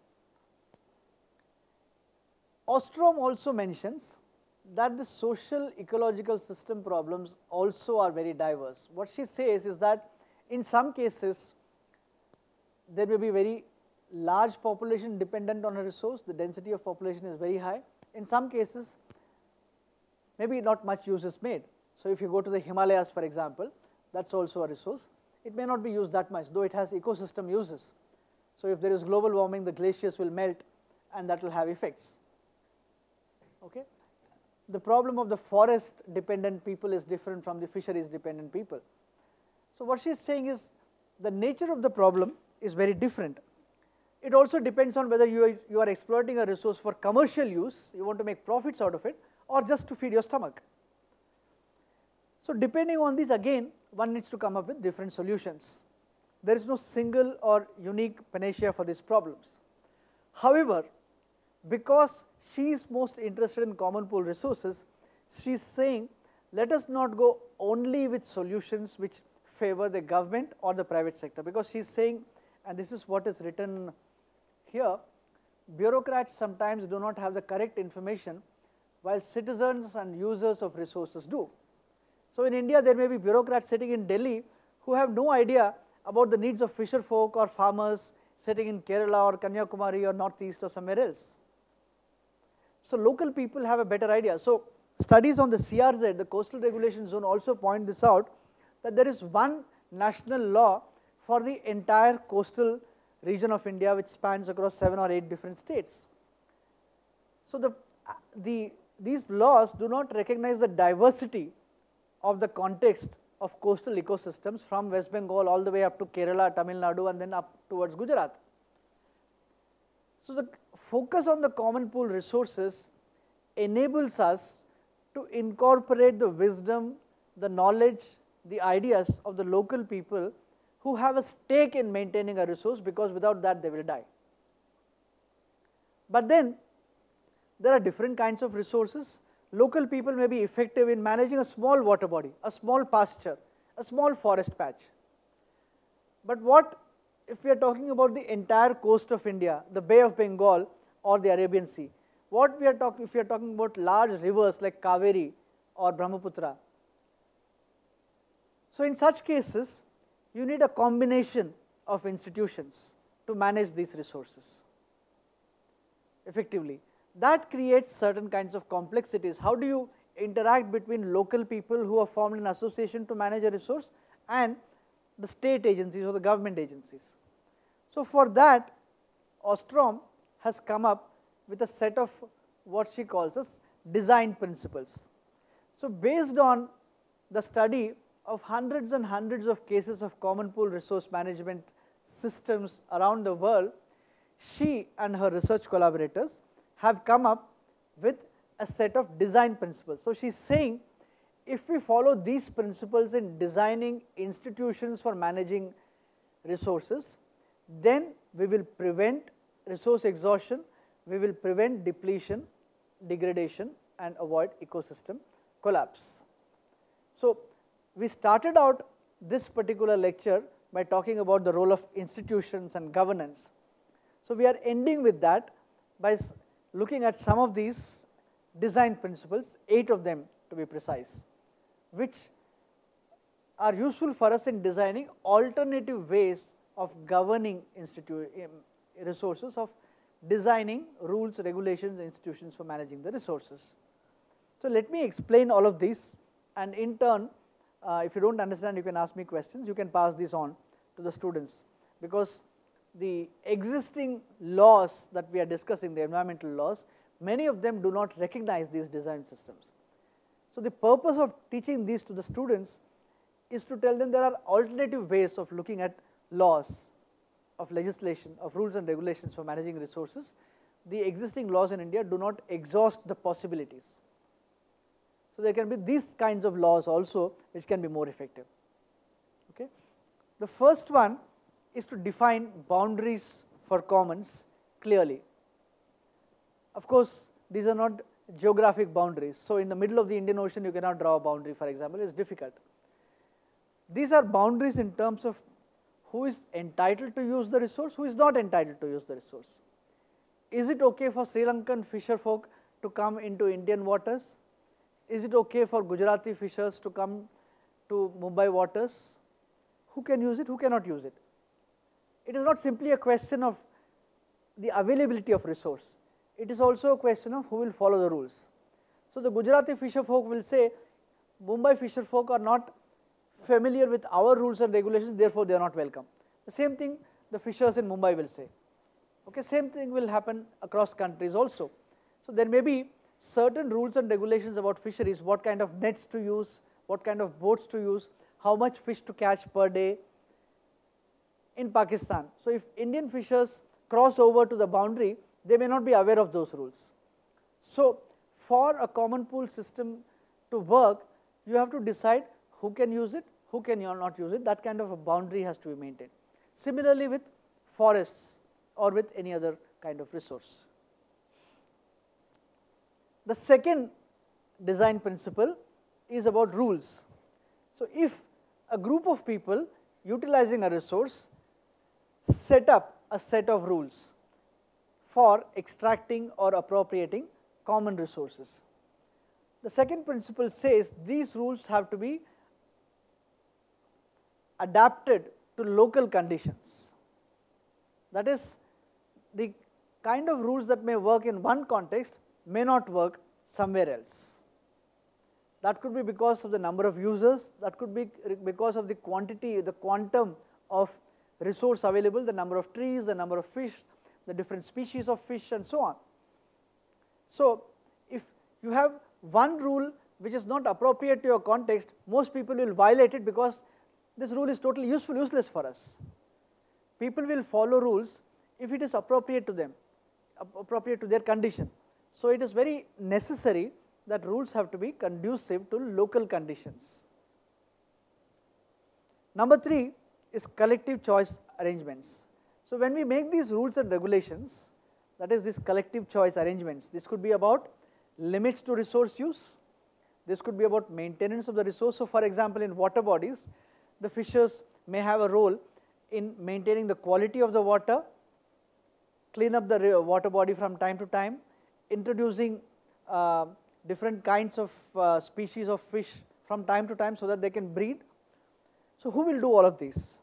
Ostrom also mentions that the social ecological system problems also are very diverse. What she says is that in some cases there may be very large population dependent on a resource, the density of population is very high. In some cases, maybe not much use is made. So if you go to the Himalayas, for example, that's also a resource. It may not be used that much, though it has ecosystem uses. So if there is global warming, the glaciers will melt and that will have effects. Okay? The problem of the forest dependent people is different from the fisheries dependent people. So what she is saying is the nature of the problem is very different. It also depends on whether you are, you are exploiting a resource for commercial use, you want to make profits out of it, or just to feed your stomach. So depending on these, again, one needs to come up with different solutions. There is no single or unique panacea for these problems. However, because she is most interested in common pool resources, she is saying let us not go only with solutions which favor the government or the private sector, because she is saying, and this is what is written here, bureaucrats sometimes do not have the correct information while citizens and users of resources do. So in India there may be bureaucrats sitting in Delhi who have no idea about the needs of fisher folk or farmers sitting in Kerala or Kanyakumari or Northeast or somewhere else. So local people have a better idea. So studies on the C R Z, the coastal regulation zone, also point this out, that there is one national law for the entire coastal region of India which spans across seven or eight different states. So the, the, these laws do not recognize the diversity of the context of coastal ecosystems from West Bengal all the way up to Kerala, Tamil Nadu, and then up towards Gujarat. So the focus on the common pool resources enables us to incorporate the wisdom, the knowledge, the ideas of the local people who have a stake in maintaining a resource, because without that they will die. But then there are different kinds of resources. Local people may be effective in managing a small water body, a small pasture, a small forest patch. But what if we are talking about the entire coast of India, the Bay of Bengal or the Arabian Sea? What we are talking, if we are talking about large rivers like Kaveri or Brahmaputra? So in such cases, you need a combination of institutions to manage these resources effectively. That creates certain kinds of complexities. How do you interact between local people who have formed an association to manage a resource and the state agencies or the government agencies? So for that, Ostrom has come up with a set of what she calls as design principles. So based on the study of hundreds and hundreds of cases of common pool resource management systems around the world, she and her research collaborators have come up with a set of design principles. So she is saying if we follow these principles in designing institutions for managing resources, then we will prevent resource exhaustion, we will prevent depletion, degradation, and avoid ecosystem collapse. So we started out this particular lecture by talking about the role of institutions and governance. So we are ending with that by looking at some of these design principles, eight of them to be precise, which are useful for us in designing alternative ways of governing institu resources, of designing rules, regulations, institutions for managing the resources. So let me explain all of these, and in turn, uh, if you don't understand, you can ask me questions. You can pass these on to the students, because the existing laws that we are discussing, the environmental laws, many of them do not recognize these design systems. So the purpose of teaching these to the students is to tell them there are alternative ways of looking at laws, of legislation, of rules and regulations for managing resources. The existing laws in India do not exhaust the possibilities. So there can be these kinds of laws also which can be more effective. Okay. The first one is to define boundaries for commons clearly. Of course, these are not geographic boundaries. So in the middle of the Indian Ocean, you cannot draw a boundary, for example. It is difficult. These are boundaries in terms of who is entitled to use the resource, who is not entitled to use the resource. Is it okay for Sri Lankan fisher folk to come into Indian waters? Is it okay for Gujarati fishers to come to Mumbai waters? Who can use it, who cannot use it? It is not simply a question of the availability of resource. It is also a question of who will follow the rules. So the Gujarati fisher folk will say, Mumbai fisher folk are not familiar with our rules and regulations, therefore they are not welcome. The same thing the fishers in Mumbai will say. Okay, same thing will happen across countries also. So there may be certain rules and regulations about fisheries, what kind of nets to use, what kind of boats to use, how much fish to catch per day in Pakistan. So if Indian fishers cross over to the boundary, they may not be aware of those rules. So for a common pool system to work, you have to decide who can use it, who can not use it. That kind of a boundary has to be maintained. Similarly with forests or with any other kind of resource. The second design principle is about rules. So if a group of people utilizing a resource set up a set of rules for extracting or appropriating common resources, the second principle says these rules have to be adapted to local conditions. That is, the kind of rules that may work in one context may not work somewhere else. That could be because of the number of users, that could be because of the quantity, the quantum of resource available, the number of trees, the number of fish, the different species of fish and so on. So if you have one rule which is not appropriate to your context, most people will violate it because this rule is totally useful, useless for us. People will follow rules if it is appropriate to them, appropriate to their condition. So it is very necessary that rules have to be conducive to local conditions. Number three is collective choice arrangements. So when we make these rules and regulations, that is these collective choice arrangements, this could be about limits to resource use, this could be about maintenance of the resource. So for example, in water bodies, the fishers may have a role in maintaining the quality of the water, clean up the water body from time to time, introducing uh, different kinds of uh, species of fish from time to time so that they can breed. So who will do all of these?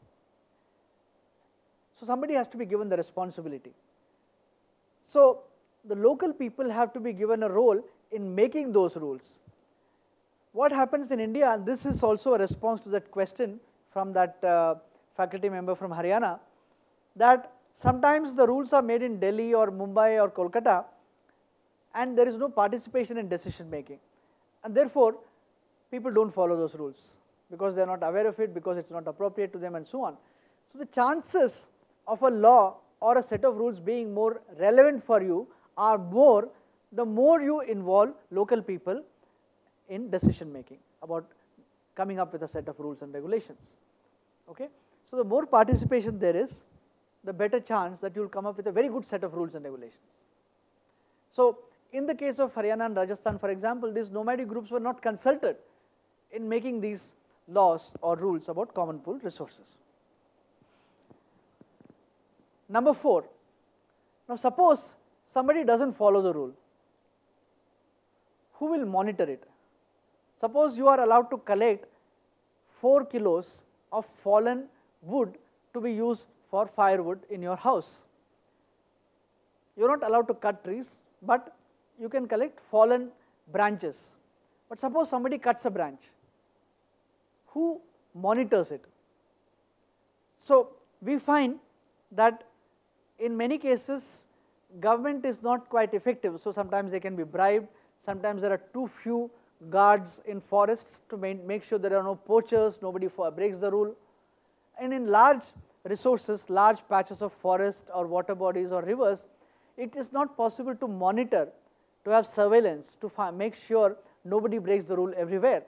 So somebody has to be given the responsibility. So the local people have to be given a role in making those rules. What happens in India, and this is also a response to that question from that uh, faculty member from Haryana, that sometimes the rules are made in Delhi or Mumbai or Kolkata and there is no participation in decision making, and therefore people don't follow those rules because they are not aware of it, because it is not appropriate to them and so on. So the chances of a law or a set of rules being more relevant for you are more the more you involve local people in decision making about coming up with a set of rules and regulations. Okay? So the more participation there is, the better chance that you will come up with a very good set of rules and regulations. So in the case of Haryana and Rajasthan, for example, these nomadic groups were not consulted in making these laws or rules about common pool resources. Number four, Now suppose somebody doesn't follow the rule, who will monitor it? Suppose you are allowed to collect four kilos of fallen wood to be used for firewood in your house. You are not allowed to cut trees, but you can collect fallen branches. But suppose somebody cuts a branch, who monitors it? So we find that in many cases government is not quite effective, so sometimes they can be bribed, sometimes there are too few guards in forests to make sure there are no poachers, nobody breaks the rule, and in large resources, large patches of forest or water bodies or rivers, it is not possible to monitor, to have surveillance, to make sure nobody breaks the rule everywhere.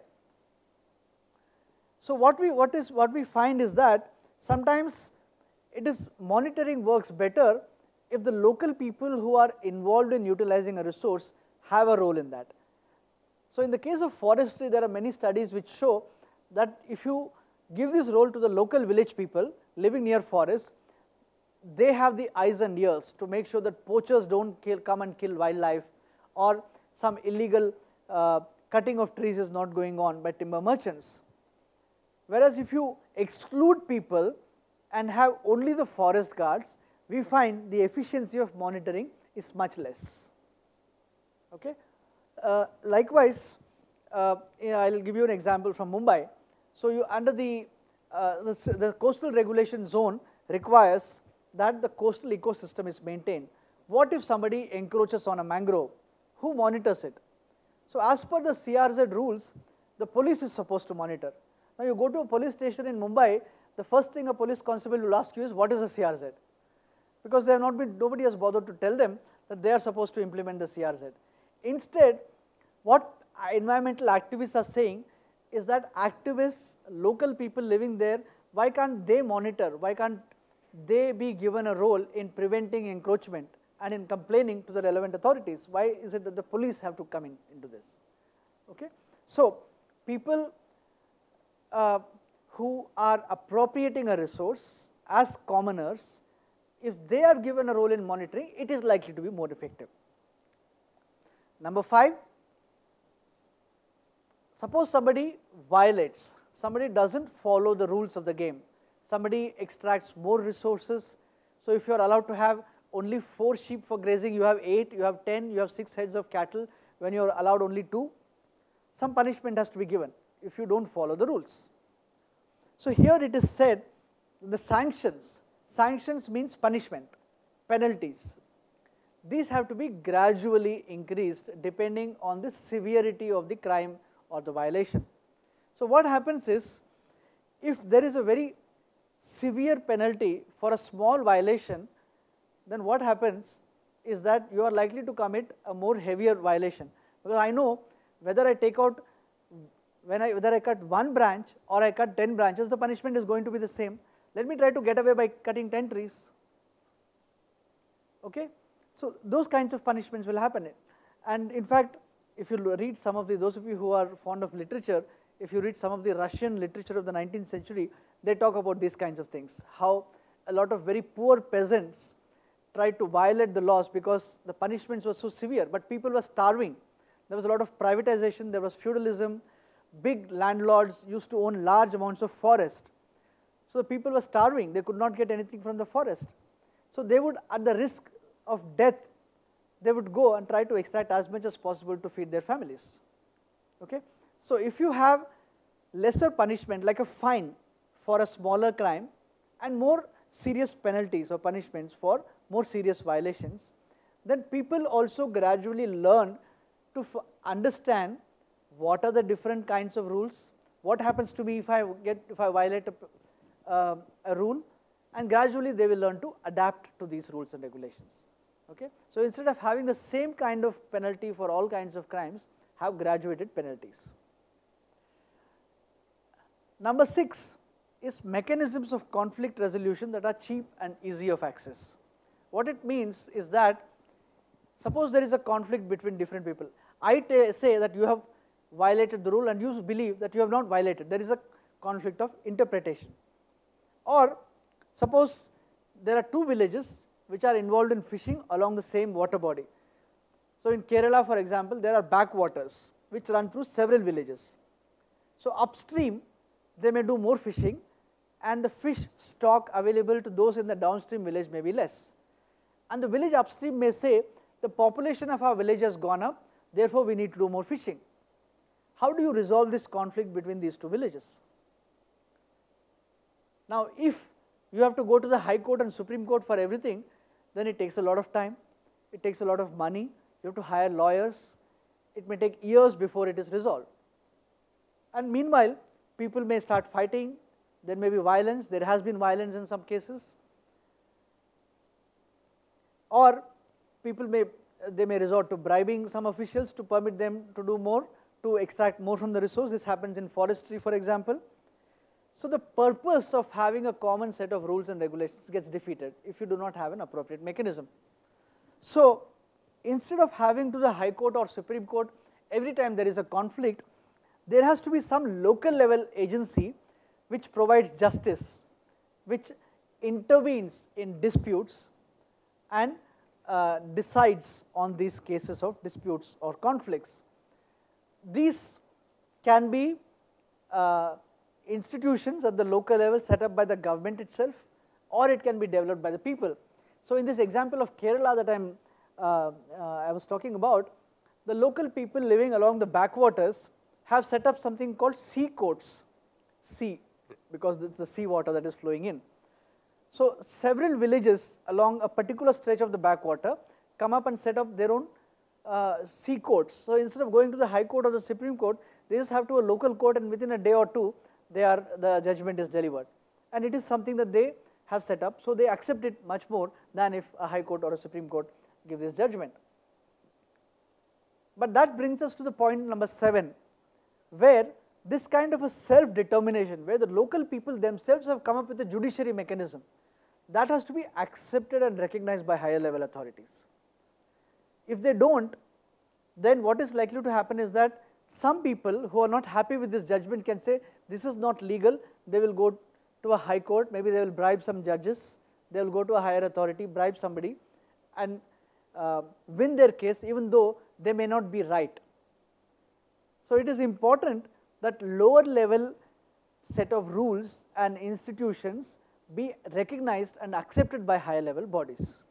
So what we, what is, what we find is that sometimes it is monitoring works better if the local people who are involved in utilizing a resource have a role in that. So in the case of forestry, there are many studies which show that if you give this role to the local village people living near forests, they have the eyes and ears to make sure that poachers don't kill, come and kill wildlife, or some illegal uh, cutting of trees is not going on by timber merchants. Whereas if you exclude people and have only the forest guards, we find the efficiency of monitoring is much less. Okay. Uh, likewise, uh, I will give you an example from Mumbai. So you under the, uh, the, the coastal regulation zone requires that the coastal ecosystem is maintained. What if somebody encroaches on a mangrove? Who monitors it? So as per the C R Z rules, the police is supposed to monitor. Now you go to a police station in Mumbai, the first thing a police constable will ask you is, what is a C R Z? Because they have not been, nobody has bothered to tell them that they are supposed to implement the C R Z. Instead, what environmental activists are saying is that activists, local people living there, why can't they monitor, why can't they be given a role in preventing encroachment and in complaining to the relevant authorities? Why is it that the police have to come in into this? Okay. So people uh, who are appropriating a resource as commoners, if they are given a role in monitoring, it is likely to be more effective. Number five, suppose somebody violates, somebody doesn't follow the rules of the game, somebody extracts more resources. So if you are allowed to have only four sheep for grazing, you have eight, you have ten, you have six heads of cattle, when you are allowed only two, some punishment has to be given if you don't follow the rules. So here it is said, the sanctions, sanctions means punishment, penalties. These have to be gradually increased depending on the severity of the crime or the violation. So what happens is, if there is a very severe penalty for a small violation, then what happens is that you are likely to commit a more heavier violation. Because I know whether I take out, when I, whether I cut one branch or I cut ten branches, the punishment is going to be the same. Let me try to get away by cutting ten trees. Okay? So those kinds of punishments will happen. And in fact, if you read some of the, those of you who are fond of literature, if you read some of the Russian literature of the nineteenth century, they talk about these kinds of things, how a lot of very poor peasants tried to violate the laws because the punishments were so severe, but people were starving. There was a lot of privatization, there was feudalism, big landlords used to own large amounts of forest. So the people were starving, they could not get anything from the forest. So they would, at the risk of death, they would go and try to extract as much as possible to feed their families. Okay? So if you have lesser punishment like a fine for a smaller crime and more serious penalties or punishments for more serious violations, then people also gradually learn to f understand what are the different kinds of rules, what happens to me if I get, if I violate a, uh, a rule, and gradually they will learn to adapt to these rules and regulations. Okay? So instead of having the same kind of penalty for all kinds of crimes, have graduated penalties. Number six is mechanisms of conflict resolution that are cheap and easy of access. What it means is that, suppose there is a conflict between different people. I say that you have violated the rule and you believe that you have not violated. There is a conflict of interpretation. Or suppose there are two villages which are involved in fishing along the same water body. So in Kerala, for example, there are backwaters which run through several villages. So upstream, they may do more fishing, and the fish stock available to those in the downstream village may be less. And the village upstream may say, the population of our village has gone up, therefore we need to do more fishing. How do you resolve this conflict between these two villages? Now, if you have to go to the High Court and Supreme Court for everything, then it takes a lot of time, it takes a lot of money, you have to hire lawyers, it may take years before it is resolved. And meanwhile, people may start fighting, there may be violence, there has been violence in some cases, or people may, they may resort to bribing some officials to permit them to do more, to extract more from the resource. This happens in forestry, for example. So the purpose of having a common set of rules and regulations gets defeated if you do not have an appropriate mechanism. So instead of having to the High Court or Supreme Court every time there is a conflict, there has to be some local level agency which provides justice, which intervenes in disputes and uh, decides on these cases of disputes or conflicts. These can be uh, institutions at the local level set up by the government itself, or it can be developed by the people. So in this example of Kerala that I'm, uh, uh, I was talking about, the local people living along the backwaters have set up something called sea courts, sea, because it's the sea water that is flowing in. So several villages along a particular stretch of the backwater come up and set up their own uh, sea courts. So instead of going to the High Court or the Supreme Court, they just have to a local court, and within a day or two, they are, the judgment is delivered. And it is something that they have set up, so they accept it much more than if a High Court or a Supreme Court give this judgment. But that brings us to the point number seven, where this kind of a self-determination, where the local people themselves have come up with a judiciary mechanism, that has to be accepted and recognized by higher level authorities. If they don't, then what is likely to happen is that some people who are not happy with this judgment can say, this is not legal, they will go to a High Court, maybe they will bribe some judges, they will go to a higher authority, bribe somebody, and uh, win their case, even though they may not be right. So it is important that lower level set of rules and institutions be recognized and accepted by higher level bodies.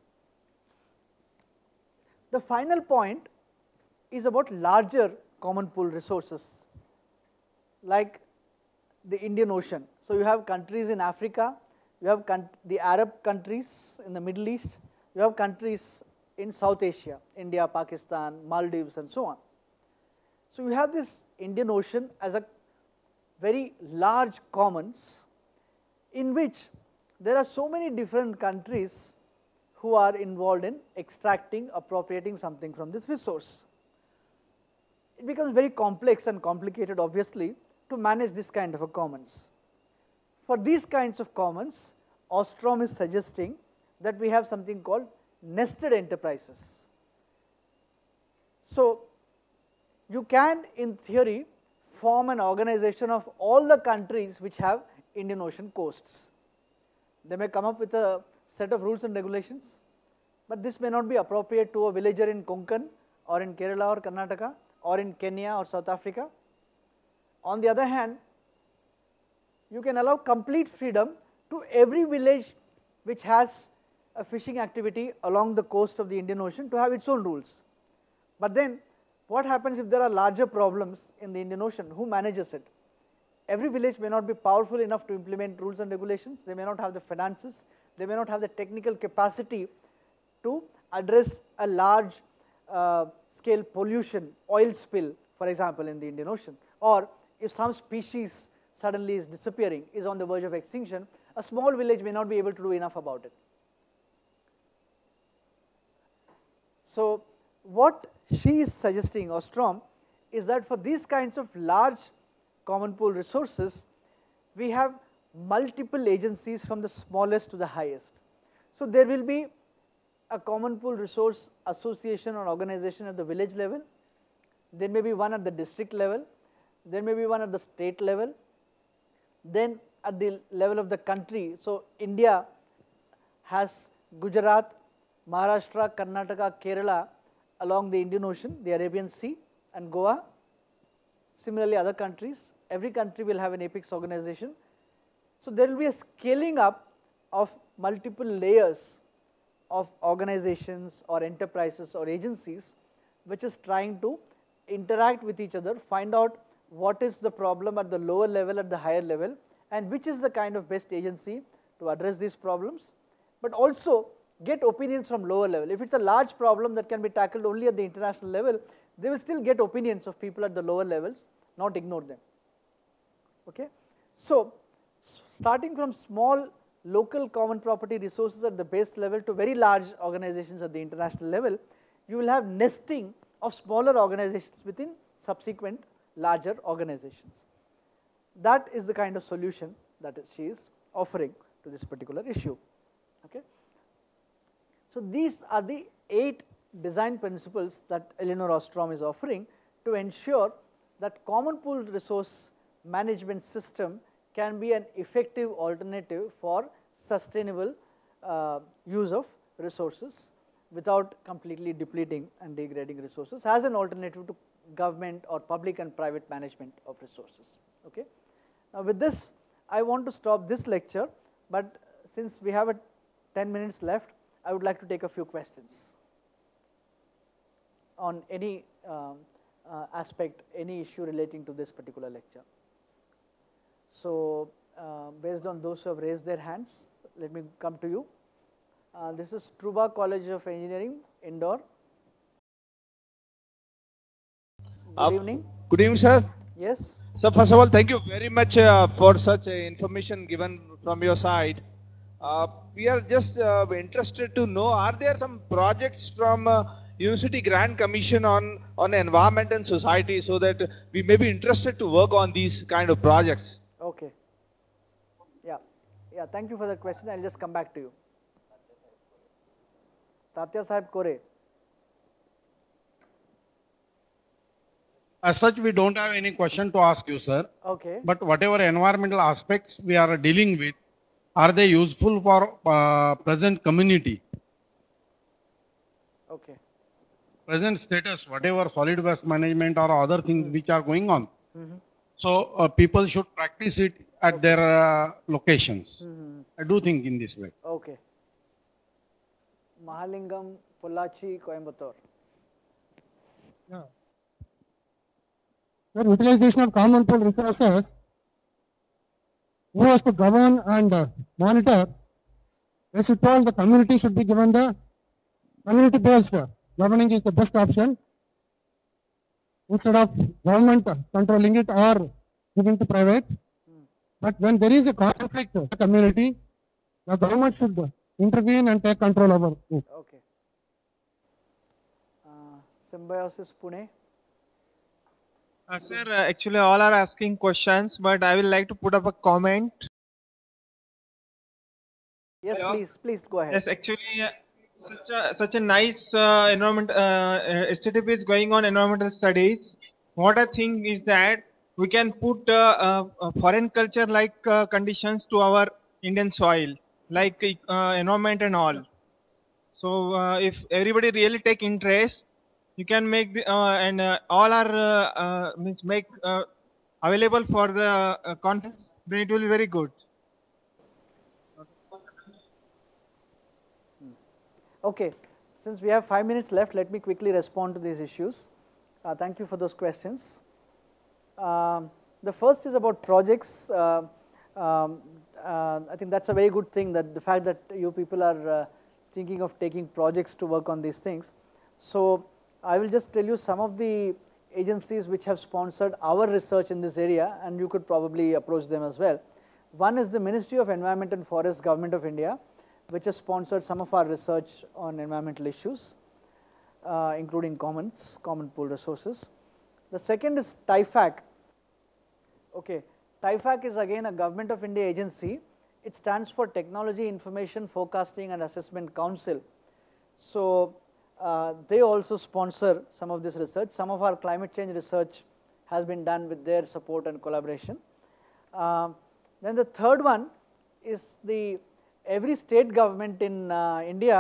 The final point is about larger common pool resources, like the Indian Ocean. So you have countries in Africa, you have the Arab countries in the Middle East, you have countries in South Asia, India, Pakistan, Maldives, and so on. So you have this Indian Ocean as a very large commons in which there are so many different countries who are involved in extracting, appropriating something from this resource. It becomes very complex and complicated, obviously, to manage this kind of a commons. For these kinds of commons, Ostrom is suggesting that we have something called nested enterprises. So you can, in theory, form an organization of all the countries which have Indian Ocean coasts. They may come up with a set of rules and regulations, but this may not be appropriate to a villager in Konkan or in Kerala or Karnataka or in Kenya or South Africa. On the other hand, you can allow complete freedom to every village which has a fishing activity along the coast of the Indian Ocean to have its own rules. But then what happens if there are larger problems in the Indian Ocean? Who manages it? Every village may not be powerful enough to implement rules and regulations, they may not have the finances, they may not have the technical capacity to address a large uh, scale pollution, oil spill, for example, in the Indian Ocean. Or if some species suddenly is disappearing, is on the verge of extinction, a small village may not be able to do enough about it. So what she is suggesting, Ostrom, is that for these kinds of large common pool resources, we have multiple agencies from the smallest to the highest. So there will be a common pool resource association or organization at the village level, there may be one at the district level, there may be one at the state level, then at the level of the country. So India has Gujarat Maharashtra, Karnataka, Kerala along the Indian Ocean, the Arabian Sea and Goa. Similarly, other countries, every country will have an apex organization. So there will be a scaling up of multiple layers of organizations or enterprises or agencies which is trying to interact with each other, find out what is the problem at the lower level, at the higher level, and which is the kind of best agency to address these problems, but also get opinions from lower level. If it is a large problem that can be tackled only at the international level, they will still get opinions of people at the lower levels, not ignore them. Okay? So, starting from small local common property resources at the base level to very large organizations at the international level, you will have nesting of smaller organizations within subsequent larger organizations. That is the kind of solution that she is offering to this particular issue. Okay? So, these are the eight design principles that Elinor Ostrom is offering to ensure that common pool resource management system can be an effective alternative for sustainable uh, use of resources without completely depleting and degrading resources, as an alternative to government or public and private management of resources. Okay? Now, with this I want to stop this lecture, but since we have a ten minutes left, I would like to take a few questions on any um, uh, aspect, any issue relating to this particular lecture. So, uh, based on those who have raised their hands, let me come to you. Uh, this is Truba College of Engineering, Indore. Good Uh, evening. Good evening, sir. Yes. So first of all, thank you very much uh, for such uh, information given from your side. Uh, we are just uh, interested to know, are there some projects from uh, University Grant Commission on, on environment and society, so that we may be interested to work on these kind of projects? Okay. Yeah. Yeah. Thank you for that question. I'll just come back to you. Tatya Sahib Kore. As such, we don't have any question to ask you, sir. Okay. But whatever environmental aspects we are dealing with, are they useful for uh, present community? Okay. Present status, whatever solid waste management or other things mm-hmm. which are going on. Mm-hmm. So uh, people should practice it at okay. their uh, locations. Mm-hmm. I do think in this way. Okay. Mahalingam, Pollachi, Coimbatore. Yeah. The utilization of common pool resources, who has to govern and uh, monitor, as you told, the community should be given the community based governing is the best option instead of government controlling it or giving to private. Hmm. But when there is a conflict in the community, the government should intervene and take control over it. Okay. Uh, Symbiosis Pune. Uh, sir, uh, actually all are asking questions, but I will like to put up a comment. Yes, Hello? please, please go ahead. Yes, actually, uh, such a such a nice uh, environment. Uh, S T T P is going on environmental studies. What I think is that we can put uh, uh, foreign culture like uh, conditions to our Indian soil, like uh, environment and all. So uh, if everybody really take interest, you can make the, uh, and uh, all are uh, uh, means make uh, available for the uh, conference, then it will be very good. Okay, since we have five minutes left, let me quickly respond to these issues. Uh, thank you for those questions. Um, the first is about projects. Uh, um, uh, I think that's a very good thing, that the fact that you people are uh, thinking of taking projects to work on these things. So I will just tell you some of the agencies which have sponsored our research in this area, and you could probably approach them as well. One is the Ministry of Environment and Forest, Government of India, which has sponsored some of our research on environmental issues, uh, including commons, common pool resources. The second is T I F A C. Okay, T I F A C is again a Government of India agency. It stands for Technology Information Forecasting and Assessment Council. So uh, they also sponsor some of this research. Some of our climate change research has been done with their support and collaboration. Uh, then the third one is the every state government in uh, India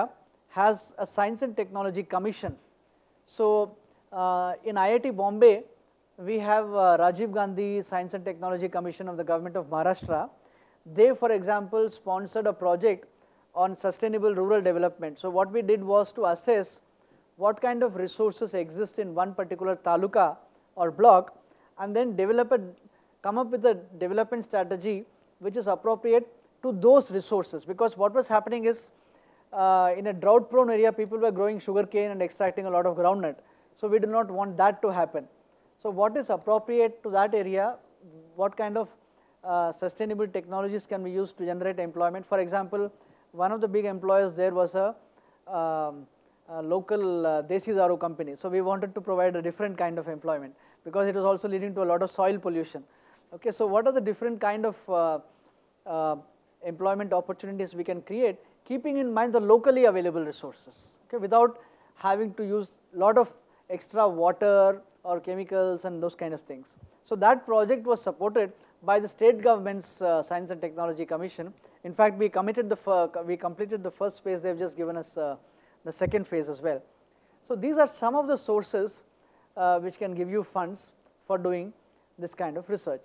has a Science and Technology Commission. So uh, in I I T Bombay, we have uh, Rajiv Gandhi Science and Technology Commission of the Government of Maharashtra. They, for example, sponsored a project on sustainable rural development. So what we did was to assess what kind of resources exist in one particular taluka or block, and then develop a, come up with a development strategy which is appropriate to those resources. Because what was happening is, uh, in a drought prone area, people were growing sugarcane and extracting a lot of groundnut. So we do not want that to happen. So what is appropriate to that area, what kind of uh, sustainable technologies can be used to generate employment. For example, one of the big employers there was a, um, a local uh, Desi Daru company. So we wanted to provide a different kind of employment, because it was also leading to a lot of soil pollution. Okay, so what are the different kind of uh, uh, employment opportunities we can create, keeping in mind the locally available resources, okay, without having to use a lot of extra water or chemicals and those kind of things. So that project was supported by the state government's uh, Science and Technology Commission. In fact, we committed the we completed the first phase. They have just given us uh, the second phase as well. So these are some of the sources uh, which can give you funds for doing this kind of research.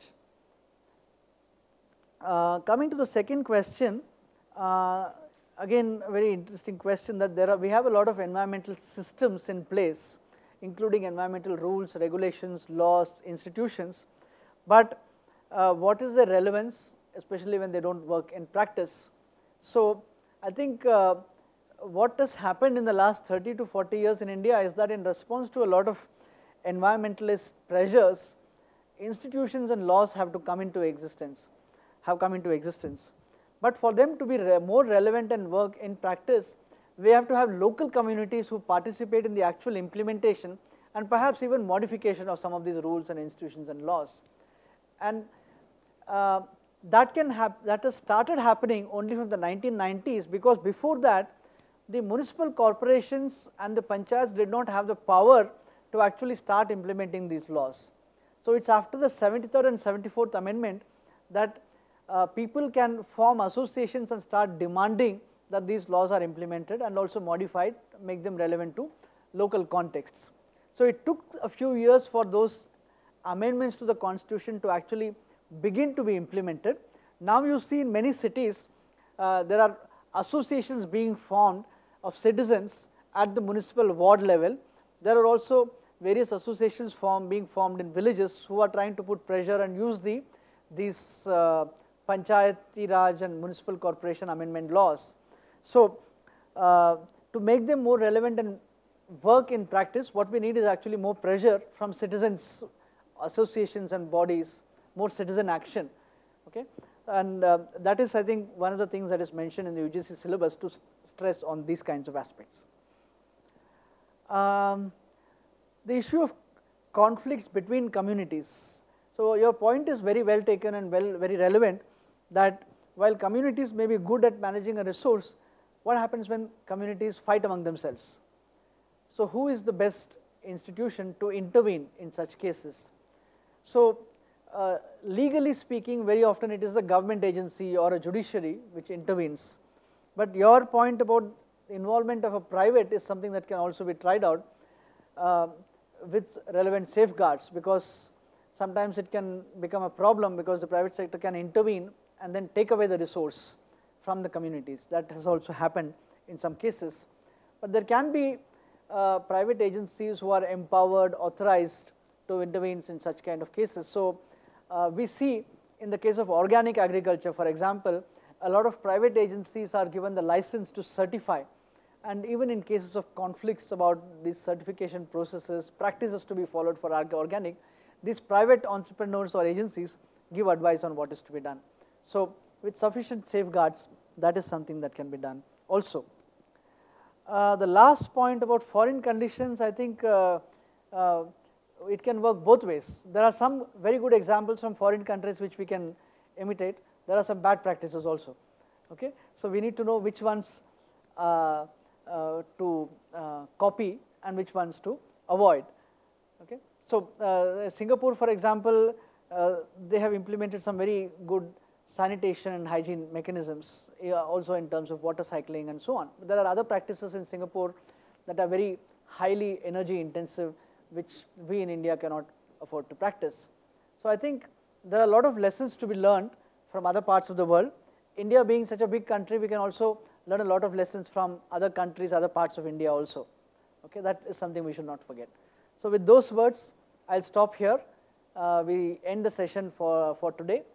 Uh, coming to the second question, uh, again a very interesting question, that there are we have a lot of environmental systems in place, including environmental rules, regulations, laws, institutions, but uh, what is their relevance, especially when they don't work in practice? So I think uh, what has happened in the last thirty to forty years in India is that in response to a lot of environmentalist pressures, institutions and laws have to come into existence, have come into existence. But for them to be re more relevant and work in practice, we have to have local communities who participate in the actual implementation and perhaps even modification of some of these rules and institutions and laws. And uh, that can have, that has started happening only from the nineteen nineties, because before that the municipal corporations and the panchayats did not have the power to actually start implementing these laws. So it's after the seventy-third and seventy-fourth amendment that uh, people can form associations and start demanding that these laws are implemented and also modified, make them relevant to local contexts. So it took a few years for those amendments to the constitution to actually begin to be implemented. Now you see in many cities uh, there are associations being formed of citizens at the municipal ward level. There are also various associations form, being formed in villages who are trying to put pressure and use the these uh, Panchayati Raj and municipal corporation amendment laws. So uh, to make them more relevant and work in practice, what we need is actually more pressure from citizens, associations and bodies, more citizen action, okay. And uh, that is, I think, one of the things that is mentioned in the U G C syllabus to stress on these kinds of aspects. Um, the issue of conflicts between communities. So your point is very well taken and well very relevant, that while communities may be good at managing a resource, what happens when communities fight among themselves? So who is the best institution to intervene in such cases? So uh, legally speaking, very often it is the government agency or a judiciary which intervenes. But your point about the involvement of a private is something that can also be tried out uh, with relevant safeguards, because sometimes it can become a problem because the private sector can intervene and then take away the resource from the communities. That has also happened in some cases. But there can be uh, private agencies who are empowered, authorized to intervene in such kind of cases. So uh, we see in the case of organic agriculture, for example, a lot of private agencies are given the license to certify, and even in cases of conflicts about these certification processes, practices to be followed for organic, these private entrepreneurs or agencies give advice on what is to be done. So with sufficient safeguards, that is something that can be done also. Uh, the last point about foreign conditions, I think uh, uh, it can work both ways. There are some very good examples from foreign countries which we can imitate. There are some bad practices also, okay. So we need to know which ones uh, uh, to uh, copy and which ones to avoid, okay. So uh, Singapore, for example, uh, they have implemented some very good sanitation and hygiene mechanisms, uh, also in terms of water cycling and so on. But there are other practices in Singapore that are very highly energy intensive, which we in India cannot afford to practice. So I think there are a lot of lessons to be learned from other parts of the world. India being such a big country, we can also learn a lot of lessons from other countries, other parts of India also. Okay, that is something we should not forget. So with those words, I'll stop here. Uh, we end the session for, for today.